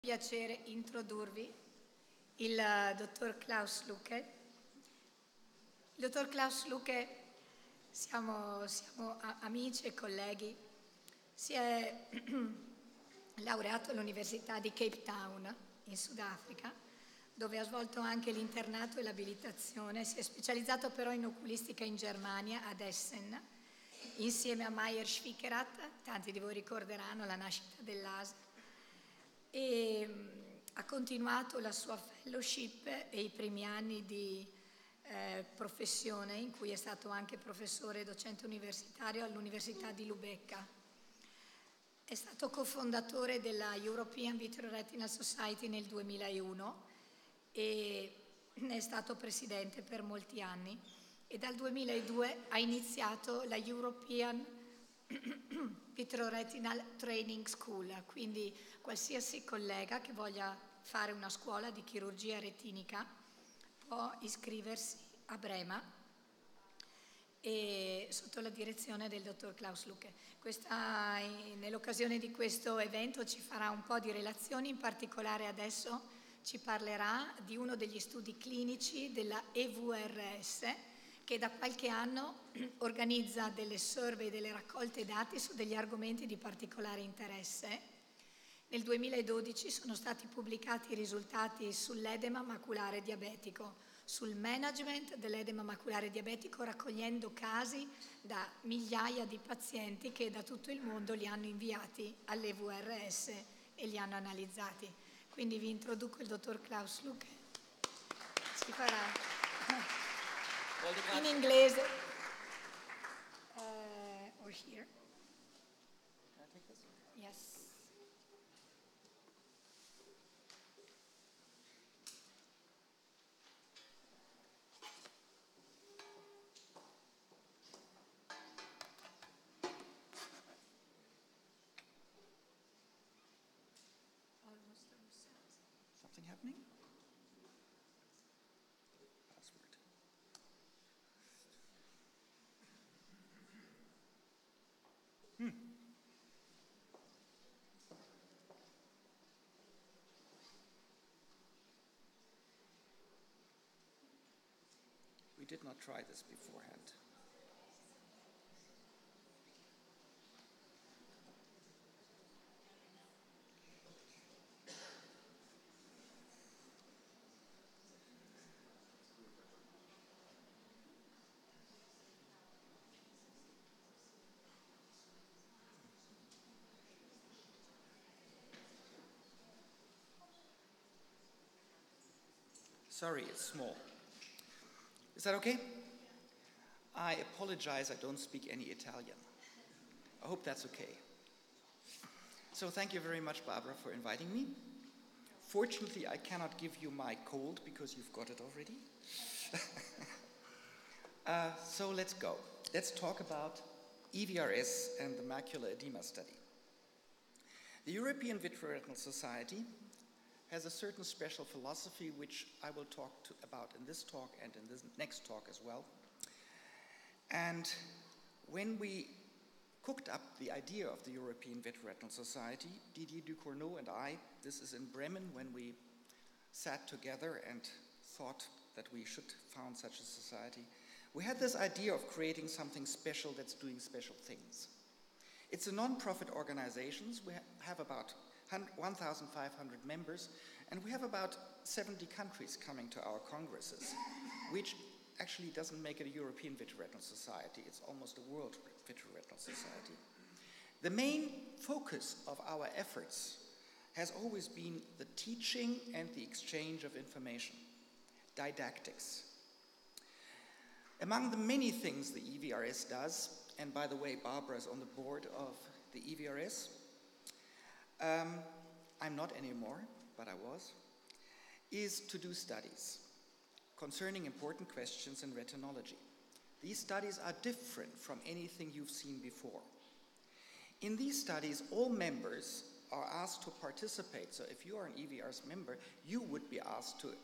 Piacere introdurvi il dottor Klaus Lucke. Il dottor Klaus Lucke, siamo amici e colleghi, si è laureato all'Università di Cape Town in Sudafrica, dove ha svolto anche l'internato e l'abilitazione. Si è specializzato però in oculistica in Germania, ad Essen, insieme a Meyer Schwickerath, tanti di voi ricorderanno la nascita dell'ASL, e ha continuato la sua fellowship e i primi anni di professione, in cui è stato anche professore e docente universitario all'Università di Lubecca. È stato cofondatore della European Vitreoretinal Society nel 2001 e ne è stato presidente per molti anni, e dal 2002 ha iniziato la European Vitreoretinal Training School, quindi qualsiasi collega che voglia fare una scuola di chirurgia retinica può iscriversi a Brema e sotto la direzione del dottor Klaus Lucke. Nell'occasione di questo evento ci farà un po' di relazioni, in particolare adesso ci parlerà di uno degli studi clinici della EVRS, che da qualche anno organizza delle survey, delle raccolte dati su degli argomenti di particolare interesse. Nel 2012 sono stati pubblicati i risultati sull'edema maculare diabetico, sul management dell'edema maculare diabetico, raccogliendo casi da migliaia di pazienti che da tutto il mondo li hanno inviati all'EVRS e li hanno analizzati. Quindi vi introduco il dottor Klaus Lucke. Si farà in inglese. Or here. Can I take this? Yes. Something happening? Password. We did not try this beforehand. Sorry, it's small. Is that okay? I apologize, I don't speak any Italian. I hope that's okay. So thank you very much, Barbara, for inviting me. Fortunately, I cannot give you my cold because you've got it already. So let's go. Let's talk about EVRS and the macular edema study. The European Vitreoretinal Society has a certain special philosophy, which I will talk about in this talk and in this next talk as well. And when we cooked up the idea of the European Vitreoretinal Society, Didier Ducournau and I, this is in Bremen, when we sat together and thought that we should found such a society, we had this idea of creating something special that's doing special things. It's a non-profit organization. We have about 1,500 members, and we have about 70 countries coming to our congresses, which actually doesn't make it a European Vitreoretinal Society. It's almost a world Vitreoretinal Society. The main focus of our efforts has always been the teaching and the exchange of information, didactics. Among the many things the EVRS does, and by the way, Barbara is on the board of the EVRS, I'm not anymore, but I was, is to do studies concerning important questions in retinology. These studies are different from anything you've seen before. In these studies, all members are asked to participate. So if you are an EVRS member, you would be asked to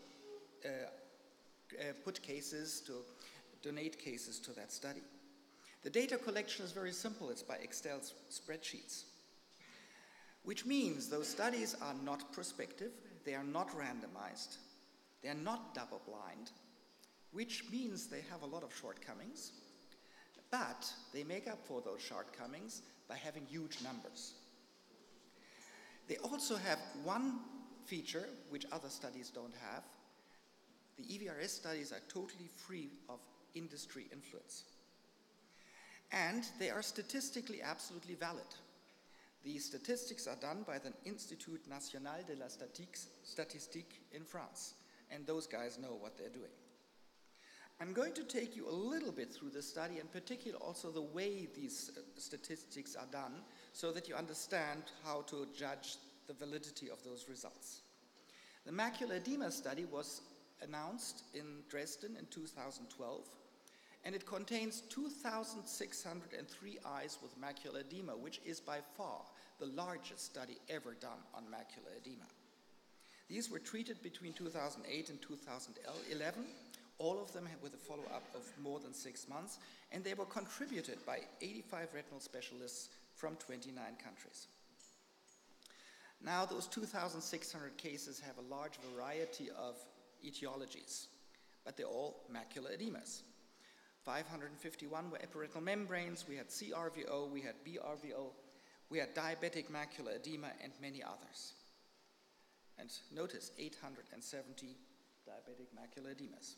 put cases, to donate cases to that study. The data collection is very simple. It's by Excel spreadsheets. which means those studies are not prospective, they are not randomized, they are not double-blind, which means they have a lot of shortcomings, but they make up for those shortcomings by having huge numbers. They also have one feature which other studies don't have. The EVRS studies are totally free of industry influence. And they are statistically absolutely valid. The statistics are done by the Institut National de la Statistique in France, and those guys know what they're doing. I'm going to take you a little bit through the study, in particular also the way these statistics are done, so that you understand how to judge the validity of those results. The macular edema study was announced in Dresden in 2012, and it contains 2,603 eyes with macular edema, which is by far the largest study ever done on macular edema. These were treated between 2008 and 2011, all of them with a follow-up of more than 6 months, and they were contributed by 85 retinal specialists from 29 countries. Now, those 2,600 cases have a large variety of etiologies, but they're all macular edemas. 551 were epiretinal membranes, we had CRVO, we had BRVO, we had diabetic macular edema, and many others. And notice 870 diabetic macular edemas.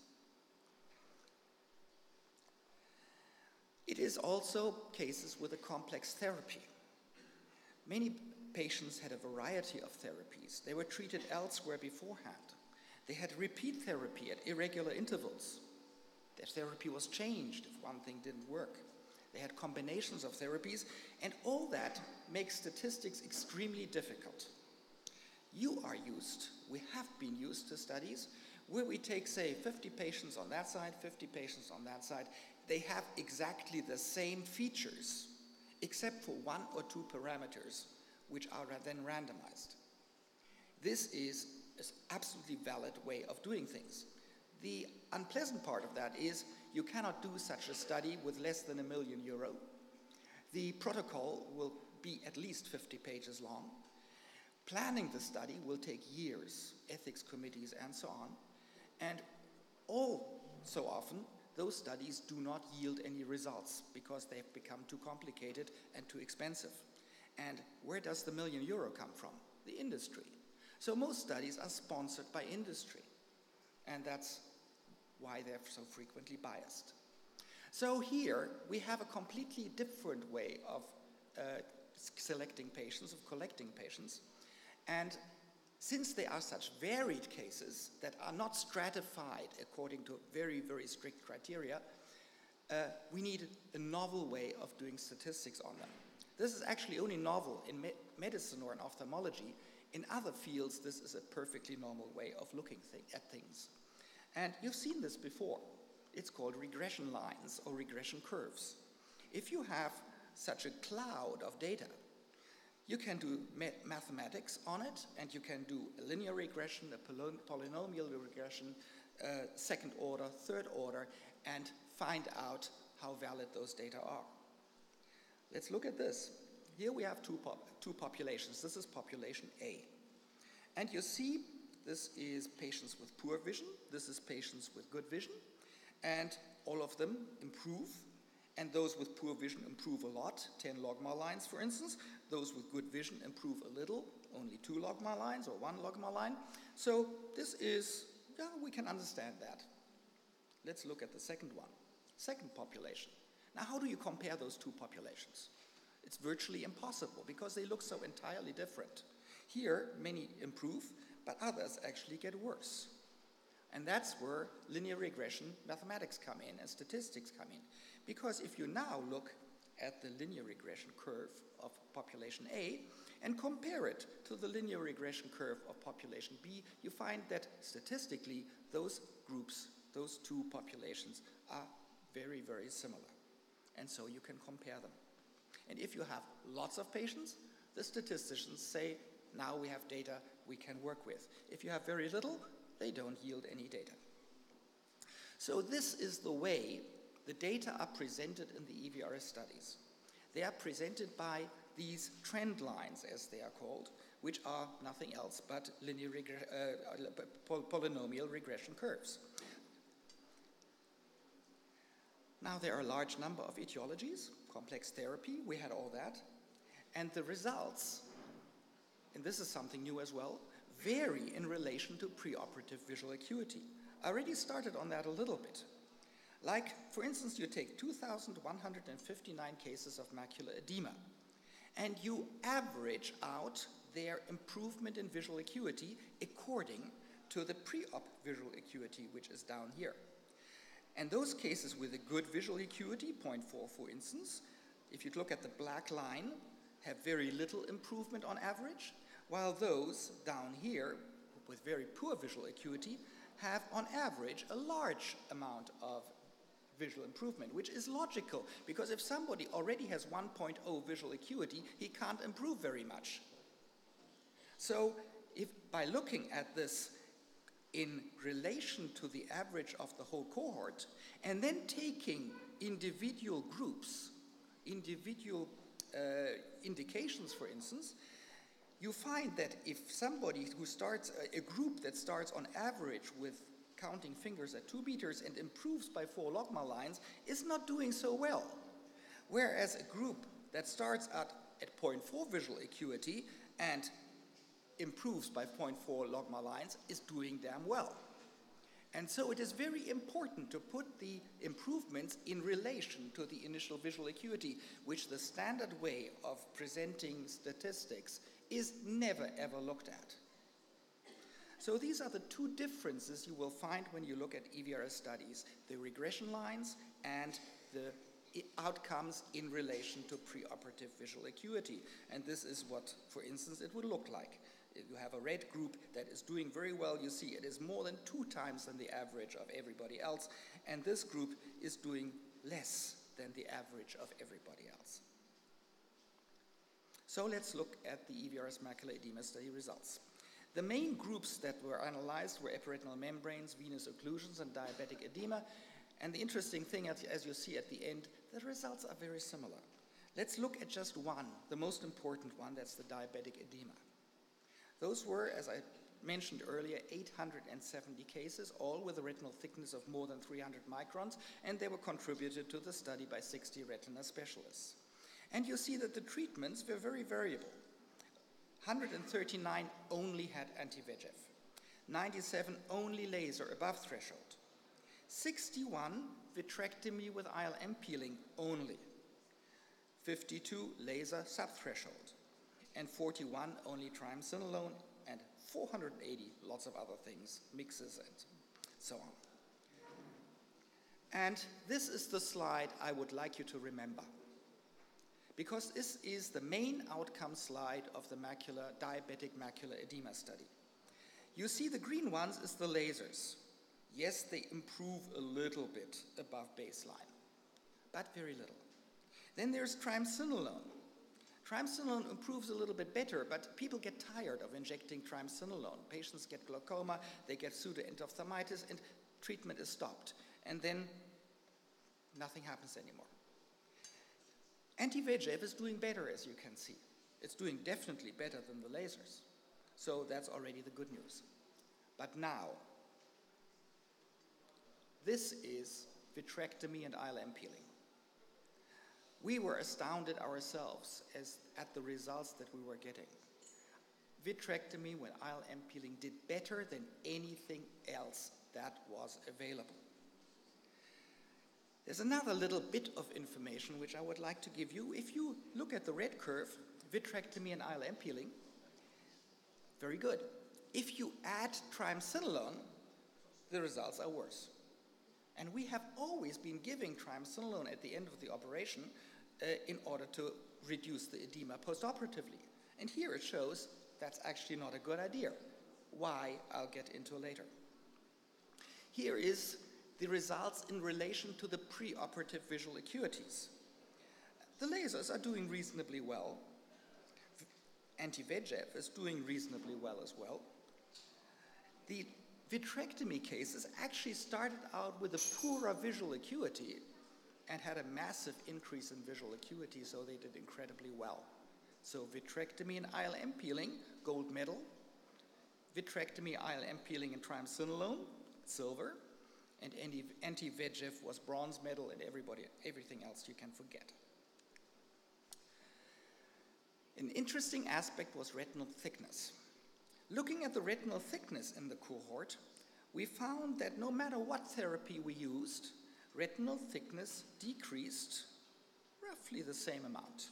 It is also cases with a complex therapy. Many patients had a variety of therapies. They were treated elsewhere beforehand. They had repeat therapy at irregular intervals. Their therapy was changed if one thing didn't work. They had combinations of therapies, and all that makes statistics extremely difficult. We have been used to studies where we take, say, 50 patients on that side, 50 patients on that side. They have exactly the same features, except for 1 or 2 parameters, which are then randomized. This is an absolutely valid way of doing things. The unpleasant part of that is you cannot do such a study with less than €1 million. The protocol will be at least 50 pages long. Planning the study will take years, ethics committees and so on, and so often those studies do not yield any results because they've become too complicated and too expensive. And where does the €1 million come from? The industry. So most studies are sponsored by industry, and that's why they're so frequently biased. So here we have a completely different way of selecting patients, of collecting patients, and since they are such varied cases that are not stratified according to very, very strict criteria, we need a novel way of doing statistics on them. This is actually only novel in medicine or in ophthalmology. In other fields, this is a perfectly normal way of looking at things. And you've seen this before. It's called regression lines or regression curves. If you have such a cloud of data, you can do mathematics on it, and you can do a linear regression, a polynomial regression, second order, third order, and find out how valid those data are. Let's look at this. Here we have two populations. This is population A. And you see, this is patients with poor vision. This is patients with good vision. And all of them improve. And those with poor vision improve a lot, 10 logMAR lines, for instance. Those with good vision improve a little, only 2 logMAR lines or 1 logMAR line. So this is, we can understand that. Let's look at the second one, second population. Now, how do you compare those two populations? It's virtually impossible because they look so entirely different. Here, many improve, but others actually get worse. And that's where linear regression mathematics come in and statistics come in. Because if you now look at the linear regression curve of population A and compare it to the linear regression curve of population B, you find that statistically those groups, those two populations are very, very similar. And so you can compare them. And if you have lots of patients, the statisticians say, now we have data we can work with. If you have very little, they don't yield any data. So this is the way the data are presented in the EVRS studies. They are presented by these trend lines, as they are called, which are nothing else but polynomial regression curves. Now, there are a large number of etiologies, complex therapy, we had all that, and the results, and this is something new as well, vary in relation to preoperative visual acuity. I already started on that a little bit. Like, for instance, you take 2,159 cases of macular edema, and you average out their improvement in visual acuity according to the pre-op visual acuity, which is down here. And those cases with a good visual acuity, 0.4 for instance, if you look at the black line, have very little improvement on average, while those down here with very poor visual acuity have on average a large amount of visual improvement, which is logical, because if somebody already has 1.0 visual acuity, he can't improve very much. So if by looking at this in relation to the average of the whole cohort, and then taking individual groups, individual indications, for instance, you find that if somebody who starts, a group that starts on average with counting fingers at 2 meters and improves by 4 logMAR lines is not doing so well. Whereas a group that starts at 0.4 visual acuity and improves by 0.4 logMAR lines is doing damn well. And so it is very important to put the improvements in relation to the initial visual acuity, which the standard way of presenting statistics is never ever looked at. So these are the two differences you will find when you look at EVRS studies, the regression lines and the outcomes in relation to preoperative visual acuity. And this is what, for instance, it would look like. If you have a red group that is doing very well, you see it is more than 2 times than the average of everybody else, and this group is doing less than the average of everybody else. So let's look at the EVRS macular edema study results. The main groups that were analyzed were epiretinal membranes, venous occlusions, and diabetic edema. And the interesting thing, as you see at the end, the results are very similar. Let's look at just one, the most important one, that's the diabetic edema. Those were, as I mentioned earlier, 870 cases, all with a retinal thickness of more than 300 microns, and they were contributed to the study by 60 retina specialists. And you see that the treatments were very variable. 139 only had anti-VEGF, 97 only laser above threshold, 61 vitrectomy with ILM peeling only, 52 laser subthreshold, and 41 only triamcinolone, and 480 lots of other things, mixes and so on. And this is the slide I would like you to remember, because this is the main outcome slide of the diabetic macular edema study. You see the green ones is the lasers. Yes, they improve a little bit above baseline, but very little. Then there's triamcinolone. Triamcinolone improves a little bit better, but people get tired of injecting triamcinolone. Patients get glaucoma, they get pseudoendophthalmitis, and treatment is stopped. And then nothing happens anymore. Anti-VEGF is doing better, as you can see. It's doing definitely better than the lasers. So that's already the good news. But now, this is vitrectomy and ILM peeling. We were astounded ourselves at the results that we were getting. Vitrectomy with ILM peeling did better than anything else that was available. There's another little bit of information which I would like to give you. If you look at the red curve, vitrectomy and ILM peeling, very good. If you add triamcinolone, the results are worse. And we have always been giving triamcinolone at the end of the operation in order to reduce the edema postoperatively. And here it shows that's actually not a good idea. Why, I'll get into later. Here is the results in relation to the preoperative visual acuities. The lasers are doing reasonably well. Anti-VEGF is doing reasonably well as well. The vitrectomy cases actually started out with a poorer visual acuity and had a massive increase in visual acuity, so they did incredibly well. So vitrectomy and ILM peeling, gold medal. Vitrectomy, ILM peeling, and triamcinolone, silver. And anti-VEGF was bronze medal, and everything else you can forget. An interesting aspect was retinal thickness. Looking at the retinal thickness in the cohort, we found that no matter what therapy we used, retinal thickness decreased roughly the same amount.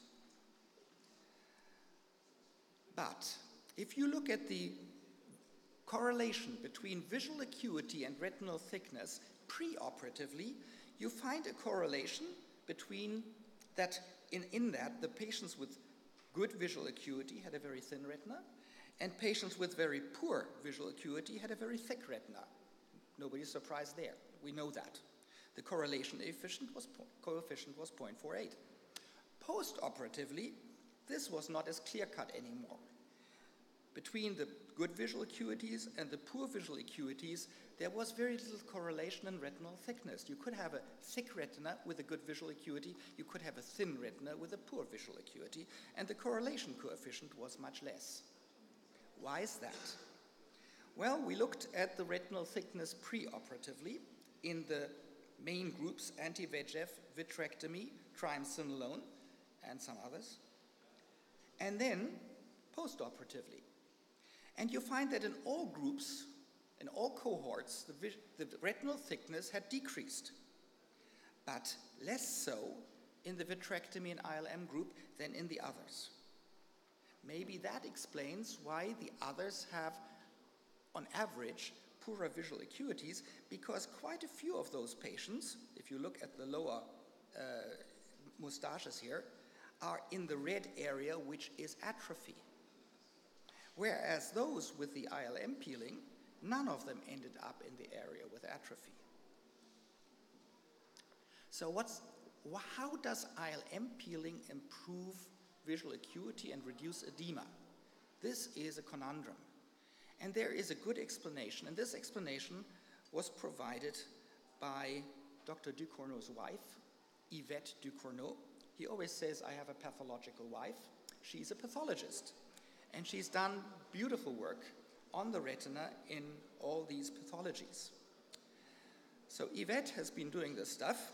But if you look at the correlation between visual acuity and retinal thickness preoperatively, you find a correlation between that, in that the patients with good visual acuity had a very thin retina, and patients with very poor visual acuity had a very thick retina. Nobody's surprised there. We know that. The correlation coefficient was 0.48. Post-operatively, this was not as clear-cut anymore. Between the good visual acuities and the poor visual acuities, there was very little correlation in retinal thickness. You could have a thick retina with a good visual acuity, you could have a thin retina with a poor visual acuity, and the correlation coefficient was much less. Why is that? Well, we looked at the retinal thickness preoperatively in the main groups, anti-VEGF, vitrectomy, triamcinolone, and some others, and then postoperatively. And you find that in all groups, in all cohorts, the retinal thickness had decreased, but less so in the vitrectomy and ILM group than in the others. Maybe that explains why the others have, on average, poorer visual acuities, because quite a few of those patients, if you look at the lower mustaches here, are in the red area, which is atrophy. Whereas those with the ILM peeling, none of them ended up in the area with atrophy. So how does ILM peeling improve visual acuity and reduce edema? This is a conundrum. And there is a good explanation, and this explanation was provided by Dr. Ducournau's wife, Yvette Ducournau. He always says, I have a pathological wife. She's a pathologist. And she's done beautiful work on the retina in all these pathologies. So Yvette has been doing this stuff,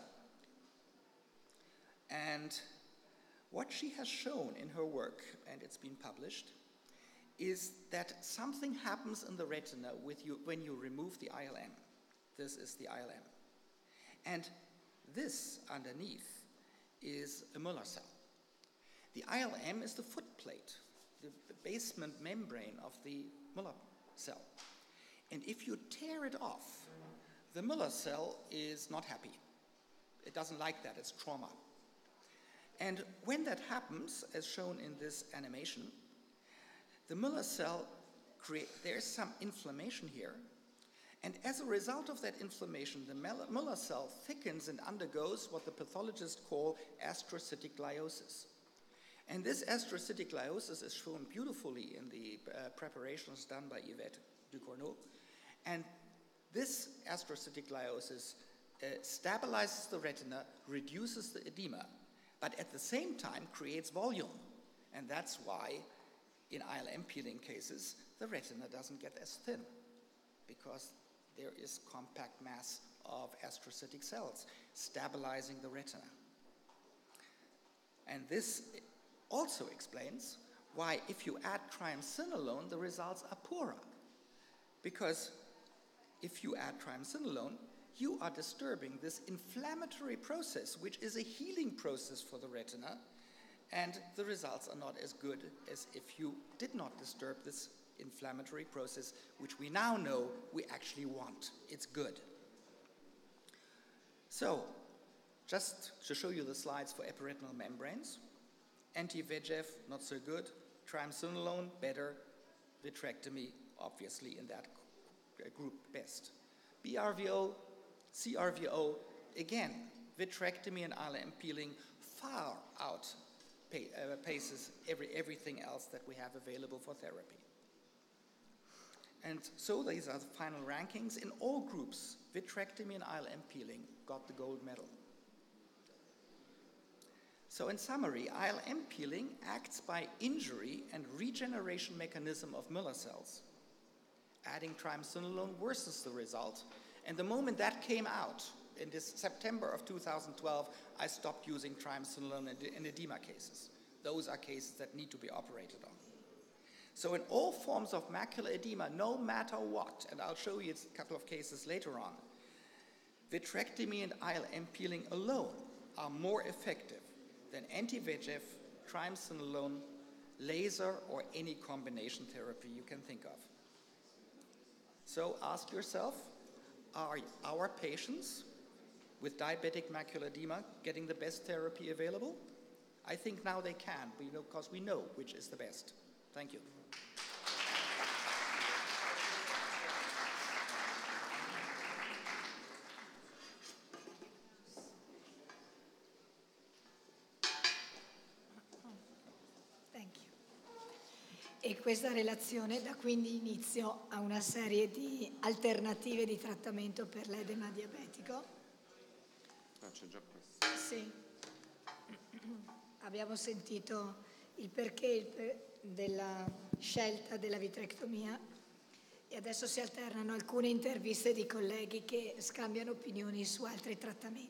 and what she has shown in her work, and it's been published, is that something happens in the retina when you remove the ILM. This is the ILM. And this underneath is a Muller cell. The ILM is the footplate, the basement membrane of the Muller cell. And if you tear it off, the Muller cell is not happy. It doesn't like that, it's trauma. And when that happens, as shown in this animation, the Muller cell, there's some inflammation here, and as a result of that inflammation, the Muller cell thickens and undergoes what the pathologists call astrocytic gliosis. And this astrocytic gliosis is shown beautifully in the preparations done by Yvette Ducournau. And this astrocytic gliosis stabilizes the retina, reduces the edema, but at the same time creates volume. And that's why in ILM peeling cases, the retina doesn't get as thin, because there is compact mass of astrocytic cells stabilizing the retina. And this also explains why if you add triamcinolone, the results are poorer. Because if you add triamcinolone, you are disturbing this inflammatory process, which is a healing process for the retina, and the results are not as good as if you did not disturb this inflammatory process, which we now know we actually want. It's good. So, just to show you the slides for epiretinal membranes, anti-VEGF, not so good, triamcinolone, better, vitrectomy, obviously in that group, best. BRVO, CRVO, again, vitrectomy and ILM peeling far outpaces everything else that we have available for therapy. And so these are the final rankings. In all groups, vitrectomy and ILM peeling got the gold medal. So in summary, ILM peeling acts by injury and regeneration mechanism of Müller cells. Adding triamcinolone worsens the result, and the moment that came out, in this September of 2012, I stopped using triamcinolone in edema cases. Those are cases that need to be operated on. So in all forms of macular edema, no matter what, and I'll show you a couple of cases later on, vitrectomy and ILM peeling alone are more effective than anti-VEGF, triamcinolone, laser, or any combination therapy you can think of. So ask yourself, are our patients with diabetic macular edema getting the best therapy available? I think now they can, because we know which is the best. Thank you. E questa relazione dà quindi inizio a una serie di alternative di trattamento per l'edema diabetico. Ah, c'è già questo. Sì. Abbiamo sentito il perché della scelta della vitrectomia e adesso si alternano alcune interviste di colleghi che scambiano opinioni su altri trattamenti.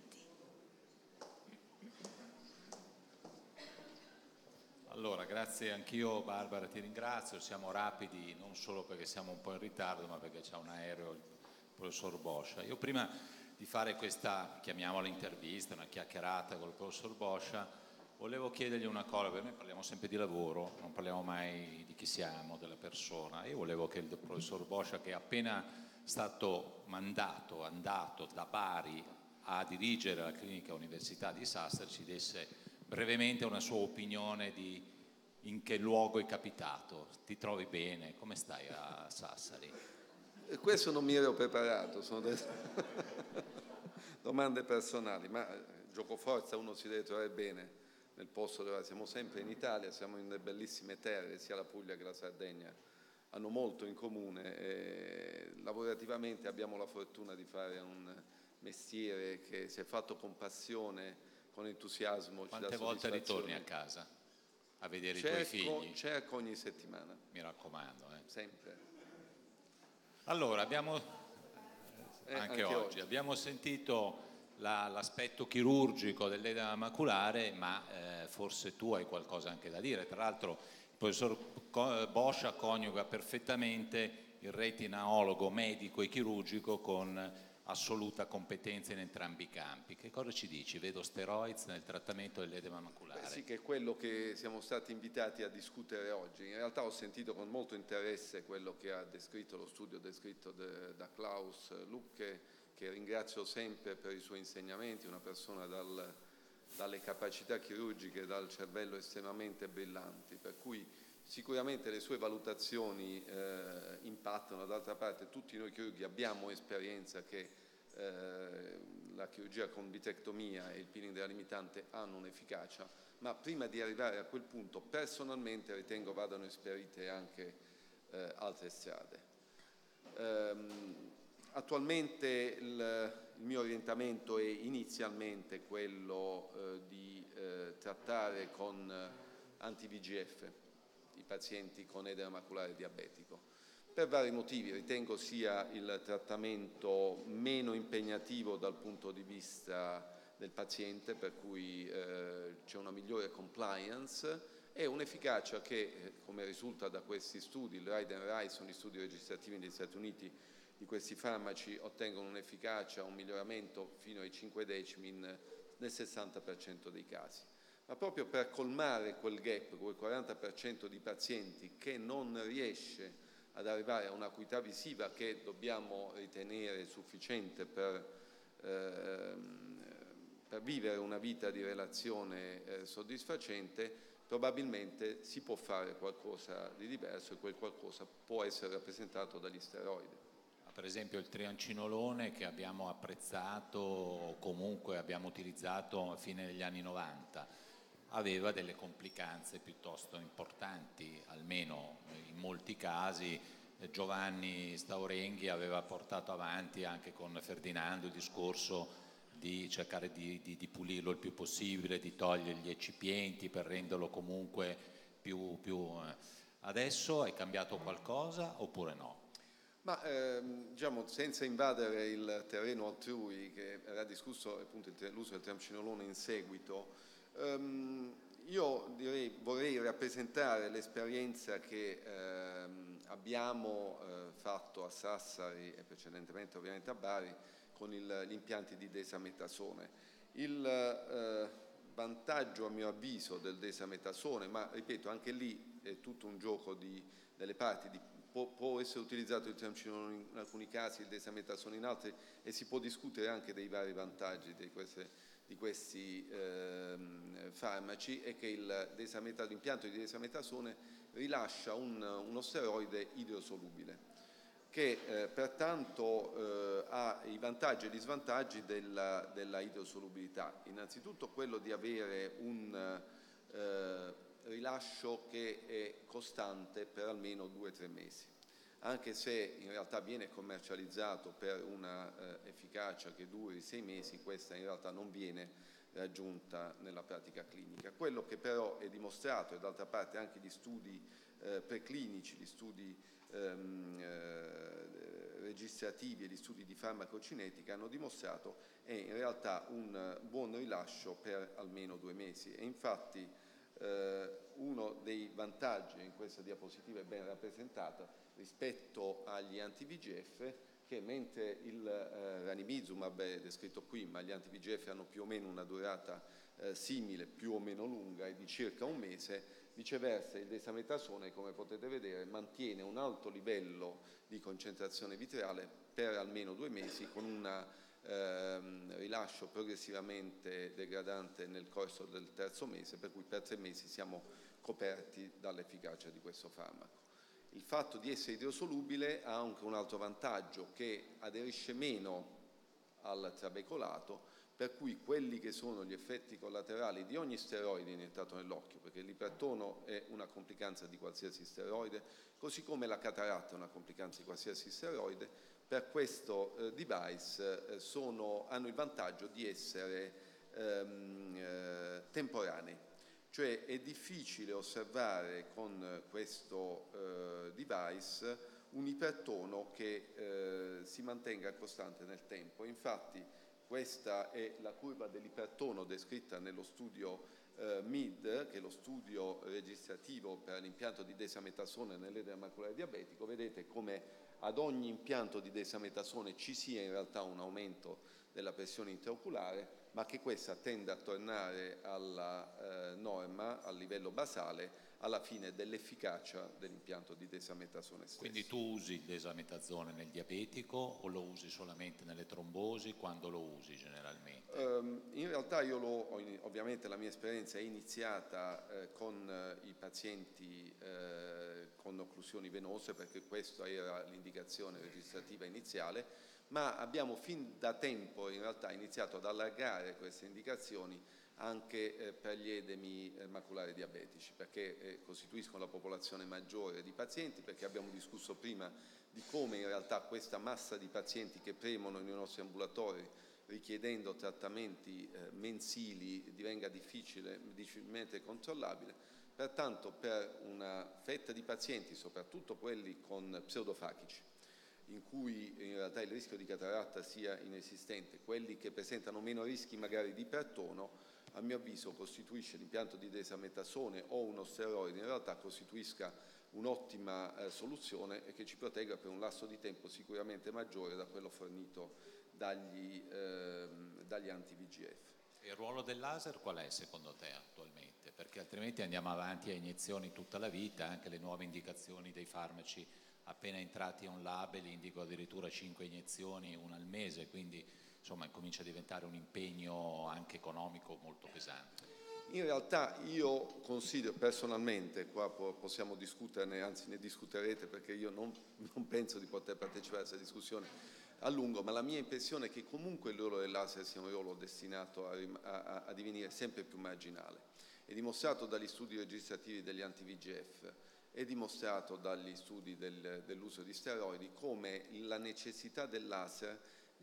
Allora, grazie anch'io Barbara, ti ringrazio, siamo rapidi non solo perché siamo un po' in ritardo ma perché c'è un aereo il professor Boscia. Io prima di fare questa, chiamiamola intervista, una chiacchierata con il professor Boscia, volevo chiedergli una cosa, per noi parliamo sempre di lavoro, non parliamo mai di chi siamo, della persona. Io volevo che il professor Boscia, che è appena stato andato da Bari a dirigere la clinica Università di Sassari, ci desse brevemente una sua opinione di in che luogo è capitato. Ti trovi bene? Come stai a Sassari? Questo non mi ero preparato, sono delle domande personali, ma gioco forza, uno si deve trovare bene nel posto dove siamo sempre in Italia, siamo in bellissime terre, sia la Puglia che la Sardegna hanno molto in comune e lavorativamente abbiamo la fortuna di fare un mestiere che si è fatto con passione, con entusiasmo. Quante volte ritorni a casa a vedere i tuoi figli? Cerco ogni settimana. Mi raccomando. Sempre. Allora, abbiamo anche oggi abbiamo sentito l'aspetto chirurgico dell'edema maculare, ma forse tu hai qualcosa anche da dire. Tra l'altro il professor Boscia coniuga perfettamente il retinaologo medico e chirurgico con assoluta competenza in entrambi i campi. Che cosa ci dici? Vedo steroids nel trattamento dell'edema maculare. Sì, che è quello che siamo stati invitati a discutere oggi. In realtà ho sentito con molto interesse quello che ha descritto, lo studio descritto da Klaus Lucke, che ringrazio sempre per i suoi insegnamenti, una persona dalle capacità chirurgiche, dal cervello estremamente brillanti, per cui sicuramente le sue valutazioni impattano. D'altra parte tutti noi chirurghi abbiamo esperienza che la chirurgia con vitrectomia e il peeling della limitante hanno un'efficacia, ma prima di arrivare a quel punto personalmente ritengo vadano esperite anche altre strade. Attualmente il mio orientamento è inizialmente quello di trattare con anti-VEGF i pazienti con edema maculare diabetico. Per vari motivi ritengo sia il trattamento meno impegnativo dal punto di vista del paziente, per cui c'è una migliore compliance e un'efficacia che, come risulta da questi studi, il RIDE and RISE, sono gli studi registrativi negli Stati Uniti di questi farmaci, ottengono un'efficacia, un miglioramento fino ai 5 decimi nel 60% dei casi. Ma proprio per colmare quel gap, quel 40% di pazienti che non riesce ad arrivare a un'acuità visiva che dobbiamo ritenere sufficiente per vivere una vita di relazione soddisfacente, probabilmente si può fare qualcosa di diverso e quel qualcosa può essere rappresentato dagli steroidi. Per esempio il triancinolone, che abbiamo apprezzato o comunque abbiamo utilizzato a fine degli anni 90, aveva delle complicanze piuttosto importanti, almeno in molti casi. Giovanni Staurenghi aveva portato avanti anche con Ferdinando il discorso di cercare di pulirlo il più possibile, di togliere gli eccipienti per renderlo comunque più Adesso è cambiato qualcosa oppure no? Ma diciamo, senza invadere il terreno altrui, che era discusso appunto l'uso del tramcinolone in seguito, io vorrei rappresentare l'esperienza che abbiamo fatto a Sassari e precedentemente ovviamente a Bari con gli impianti di desametasone. Il vantaggio, a mio avviso, del desametasone, ma ripeto, anche lì è tutto un gioco delle parti, può essere utilizzato il tramcinolone in alcuni casi, il desametasone in altri, e si può discutere anche dei vari vantaggi di questi farmaci, è che l'impianto di desametasone rilascia uno steroide idrosolubile che pertanto ha i vantaggi e gli svantaggi della idrosolubilità. Innanzitutto quello di avere un rilascio che è costante per almeno 2-3 mesi, anche se in realtà viene commercializzato per una efficacia che duri 6 mesi, questa in realtà non viene raggiunta nella pratica clinica. Quello che però è dimostrato, e d'altra parte anche gli studi preclinici, gli studi registrativi e gli studi di farmacocinetica hanno dimostrato è in realtà un buon rilascio per almeno 2 mesi, e infatti uno dei vantaggi, in questa diapositiva è ben rappresentata, rispetto agli anti-VEGF, che mentre il ranibizumab è descritto qui, ma gli anti-VEGF hanno più o meno una durata simile, più o meno lunga, e di circa 1 mese, viceversa il desametasone, come potete vedere, mantiene un alto livello di concentrazione vitreale per almeno 2 mesi, con un rilascio progressivamente degradante nel corso del 3° mese, per cui per 3 mesi siamo coperti dall'efficacia di questo farmaco. Il fatto di essere idrosolubile ha anche un altro vantaggio, che aderisce meno al trabecolato, per cui quelli che sono gli effetti collaterali di ogni steroide iniettato nell'occhio, perché l'ipertono è una complicanza di qualsiasi steroide, così come la cataratta è una complicanza di qualsiasi steroide, per questo device hanno il vantaggio di essere temporanei. Cioè è difficile osservare con questo device un ipertono che si mantenga costante nel tempo. Infatti questa è la curva dell'ipertono descritta nello studio MID, che è lo studio registrativo per l'impianto di desametasone nell'edema maculare diabetico. Vedete come ad ogni impianto di desametasone ci sia in realtà un aumento della pressione intraoculare, ma che questa tende a tornare alla norma, al livello basale, alla fine dell'efficacia dell'impianto di desametasone stesso. Quindi tu usi il desametasone nel diabetico o lo usi solamente nelle trombosi? Quando lo usi generalmente? In realtà ovviamente la mia esperienza è iniziata con i pazienti con occlusioni venose, perché questa era l'indicazione registrativa iniziale, ma abbiamo fin da tempo in realtà iniziato ad allargare queste indicazioni anche per gli edemi maculari diabetici, perché costituiscono la popolazione maggiore di pazienti, perché abbiamo discusso prima di come in realtà questa massa di pazienti che premono nei nostri ambulatori richiedendo trattamenti mensili divenga difficilmente controllabile. Pertanto per una fetta di pazienti, soprattutto quelli con pseudofachici, in cui in realtà il rischio di cataratta sia inesistente, quelli che presentano meno rischi magari di ipertono, a mio avviso costituisce l'impianto di desametasone o uno steroide, in realtà costituisca un'ottima soluzione, e che ci protegga per un lasso di tempo sicuramente maggiore da quello fornito dagli anti-VEGF. E il ruolo del laser qual è secondo te attualmente? Perché altrimenti andiamo avanti a iniezioni tutta la vita, anche le nuove indicazioni dei farmaci appena entrati on label indicano addirittura 5 iniezioni, una al mese, quindi insomma comincia a diventare un impegno anche economico molto pesante. In realtà io considero personalmente, qua possiamo discuterne, anzi ne discuterete perché io non penso di poter partecipare a questa discussione a lungo, ma la mia impressione è che comunque il ruolo del laser sia un ruolo destinato a divenire sempre più marginale. È dimostrato dagli studi registrativi degli anti-VEGF, è dimostrato dagli studi dell'uso di steroidi come la necessità del laser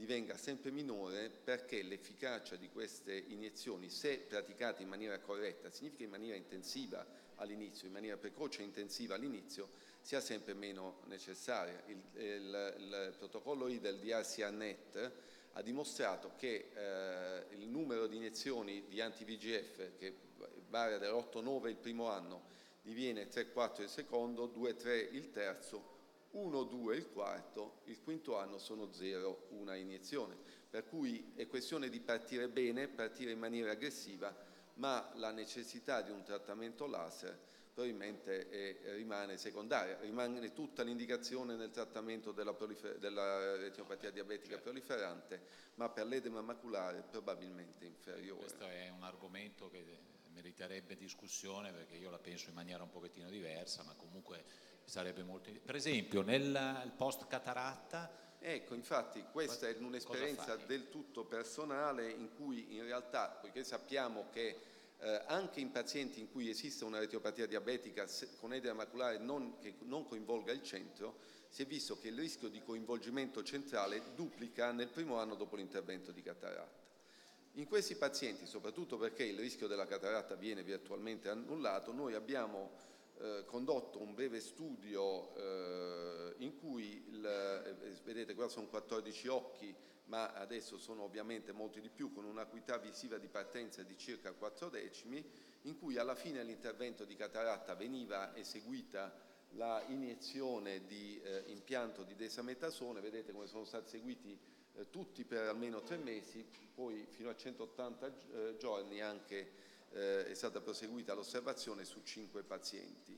divenga sempre minore, perché l'efficacia di queste iniezioni, se praticate in maniera corretta, significa in maniera intensiva all'inizio, in maniera precoce e intensiva all'inizio, sia sempre meno necessaria. Il protocollo IDEL di RCA-NET ha dimostrato che il numero di iniezioni di anti-VEGF, che varia dall'8-9 il primo anno, diviene 3-4 il secondo, 2-3 il terzo, 1-2 il quarto, il quinto anno sono 0, una iniezione. Per cui è questione di partire bene, partire in maniera aggressiva, ma la necessità di un trattamento laser probabilmente rimane secondaria. Rimane tutta l'indicazione nel trattamento della retinopatia diabetica proliferante, ma per l'edema maculare probabilmente inferiore. Questo è un argomento che meriterebbe discussione, perché io la penso in maniera un pochettino diversa, ma comunque sarebbe molto... Per esempio, nel post-cataratta... Ecco, infatti questa è un'esperienza del tutto personale, in cui in realtà, poiché sappiamo che anche in pazienti in cui esiste una retinopatia diabetica con edema maculare che non coinvolga il centro, si è visto che il rischio di coinvolgimento centrale duplica nel primo anno dopo l'intervento di cataratta. In questi pazienti, soprattutto perché il rischio della cataratta viene virtualmente annullato, noi abbiamo condotto un breve studio in cui, vedete qua sono 14 occhi, ma adesso sono ovviamente molti di più, con un'acuità visiva di partenza di circa 4 decimi, in cui alla fine dell'intervento di cataratta veniva eseguita la iniezione di impianto di desametasone. Vedete come sono stati seguiti tutti per almeno 3 mesi, poi fino a 180 giorni anche è stata proseguita l'osservazione su 5 pazienti.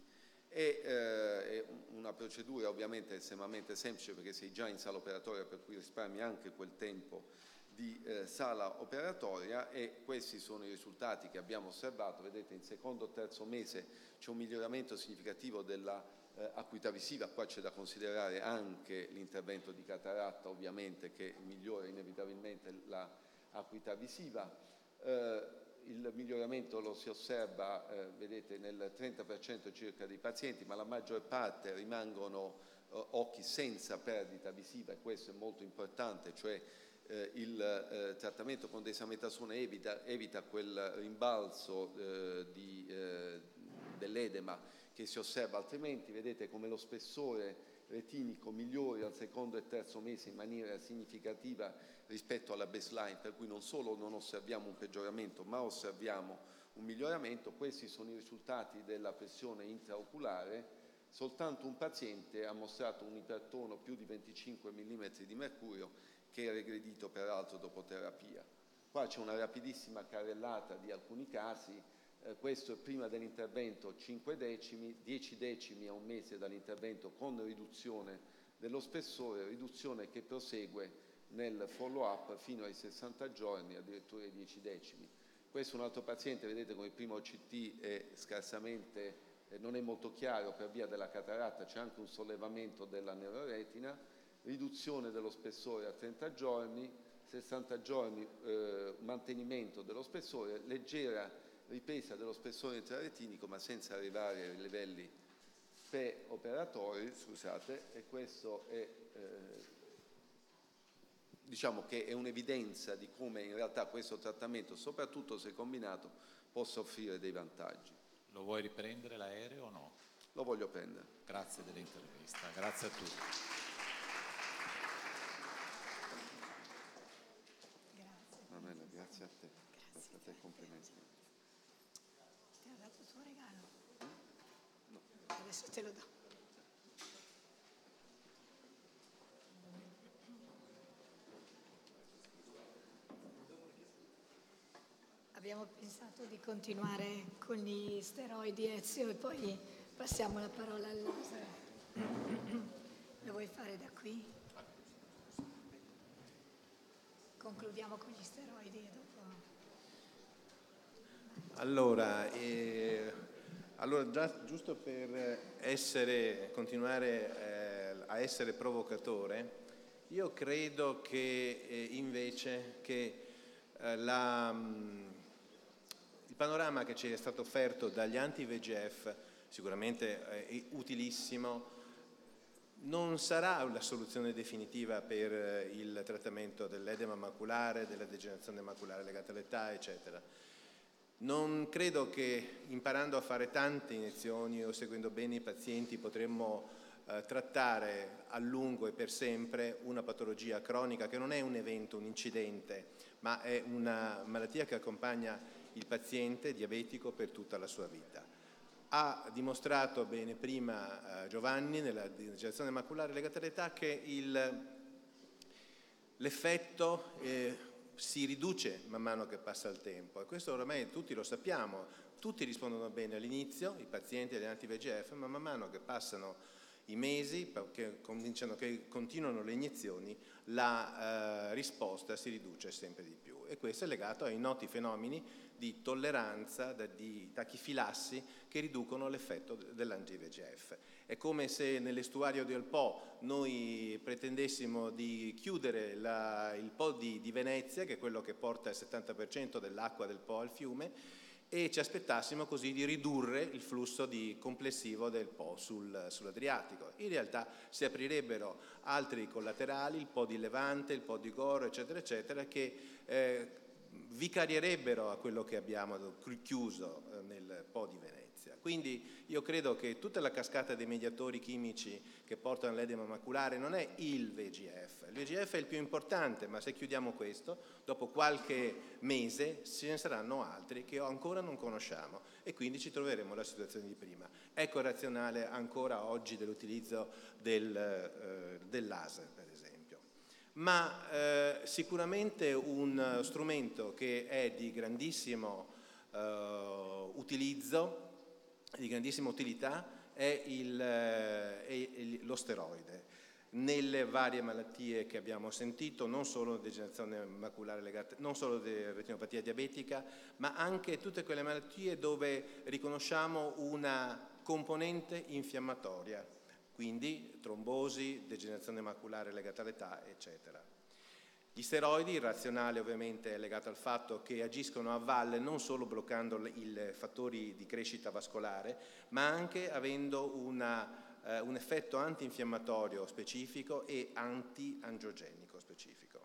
È una procedura ovviamente estremamente semplice, perché sei già in sala operatoria, per cui risparmi anche quel tempo di sala operatoria, e questi sono i risultati che abbiamo osservato. Vedete, in secondo o terzo mese c'è un miglioramento significativo della acuità visiva. Qua c'è da considerare anche l'intervento di cataratta, ovviamente, che migliora inevitabilmente l'acuità visiva. Il miglioramento lo si osserva, vedete, nel 30% circa dei pazienti, ma la maggior parte rimangono occhi senza perdita visiva, e questo è molto importante, cioè il trattamento con desametasone evita quel rimbalzo dell'edema che si osserva altrimenti. Vedete come lo spessore retinico migliori al secondo e terzo mese in maniera significativa rispetto alla baseline, per cui non solo non osserviamo un peggioramento, ma osserviamo un miglioramento. Questi sono i risultati della pressione intraoculare. Soltanto un paziente ha mostrato un ipertono più di 25 mm di mercurio, che è regredito peraltro dopo terapia. Qua c'è una rapidissima carrellata di alcuni casi. Questo è prima dell'intervento 5 decimi, 10 decimi a un mese dall'intervento con riduzione dello spessore, riduzione che prosegue nel follow-up fino ai 60 giorni, addirittura ai 10 decimi. Questo è un altro paziente, vedete come il primo OCT è scarsamente, non è molto chiaro per via della cataratta, c'è anche un sollevamento della neuroretina, riduzione dello spessore a 30 giorni, 60 giorni mantenimento dello spessore, leggera ripresa dello spessore intraretinico, ma senza arrivare ai livelli preoperatori, scusate, e questo è diciamo che è un'evidenza di come in realtà questo trattamento, soprattutto se combinato, possa offrire dei vantaggi. Lo vuoi riprendere l'aereo o no? Lo voglio prendere. Grazie dell'intervista, grazie a tutti. Grazie. Va bene, grazie a te. Grazie a te, complimenti. Ti ha dato il tuo regalo? No. Adesso te lo do. Abbiamo pensato di continuare con gli steroidi Ezio e poi passiamo la parola al laser. Lo vuoi fare da qui? Concludiamo con gli steroidi e dopo... Allora, già giusto per continuare a essere provocatore, io credo che invece che il panorama che ci è stato offerto dagli anti-VEGF, sicuramente è utilissimo, non sarà la soluzione definitiva per il trattamento dell'edema maculare, della degenerazione maculare legata all'età, eccetera. Non credo che imparando a fare tante iniezioni o seguendo bene i pazienti potremmo trattare a lungo e per sempre una patologia cronica che non è un evento, un incidente, ma è una malattia che accompagna il paziente diabetico per tutta la sua vita. Ha dimostrato bene prima Giovanni nella degenerazione maculare legata all'età che l'effetto si riduce man mano che passa il tempo, e questo ormai tutti lo sappiamo. Tutti rispondono bene all'inizio, i pazienti agli anti-VEGF, ma man mano che passano i mesi, che continuano le iniezioni, la risposta si riduce sempre di più, e questo è legato ai noti fenomeni di tolleranza, di tachifilassi che riducono l'effetto dell'anti-VEGF. È come se nell'estuario del Po noi pretendessimo di chiudere il Po di Venezia, che è quello che porta il 70% dell'acqua del Po al fiume, e ci aspettassimo così di ridurre il flusso complessivo del Po sull'Adriatico. In realtà si aprirebbero altri collaterali, il Po di Levante, il Po di Goro, eccetera, eccetera, che vicarierebbero a quello che abbiamo chiuso nel Po di Venezia. Quindi io credo che tutta la cascata dei mediatori chimici che portano all'edema maculare non è il VEGF. Il VEGF è il più importante, ma se chiudiamo questo, dopo qualche mese ce ne saranno altri che ancora non conosciamo, e quindi ci troveremo la situazione di prima. Ecco il razionale ancora oggi dell'utilizzo del laser, per esempio. Ma sicuramente un strumento che è di grandissimo utilizzo, di grandissima utilità, è lo steroide. Nelle varie malattie che abbiamo sentito, non solo degenerazione maculare legata, non solo retinopatia diabetica, ma anche tutte quelle malattie dove riconosciamo una componente infiammatoria, quindi trombosi, degenerazione maculare legata all'età, eccetera. Gli steroidi, il razionale ovviamente è legato al fatto che agiscono a valle non solo bloccando i fattori di crescita vascolare, ma anche avendo un effetto antinfiammatorio specifico e antiangiogenico specifico.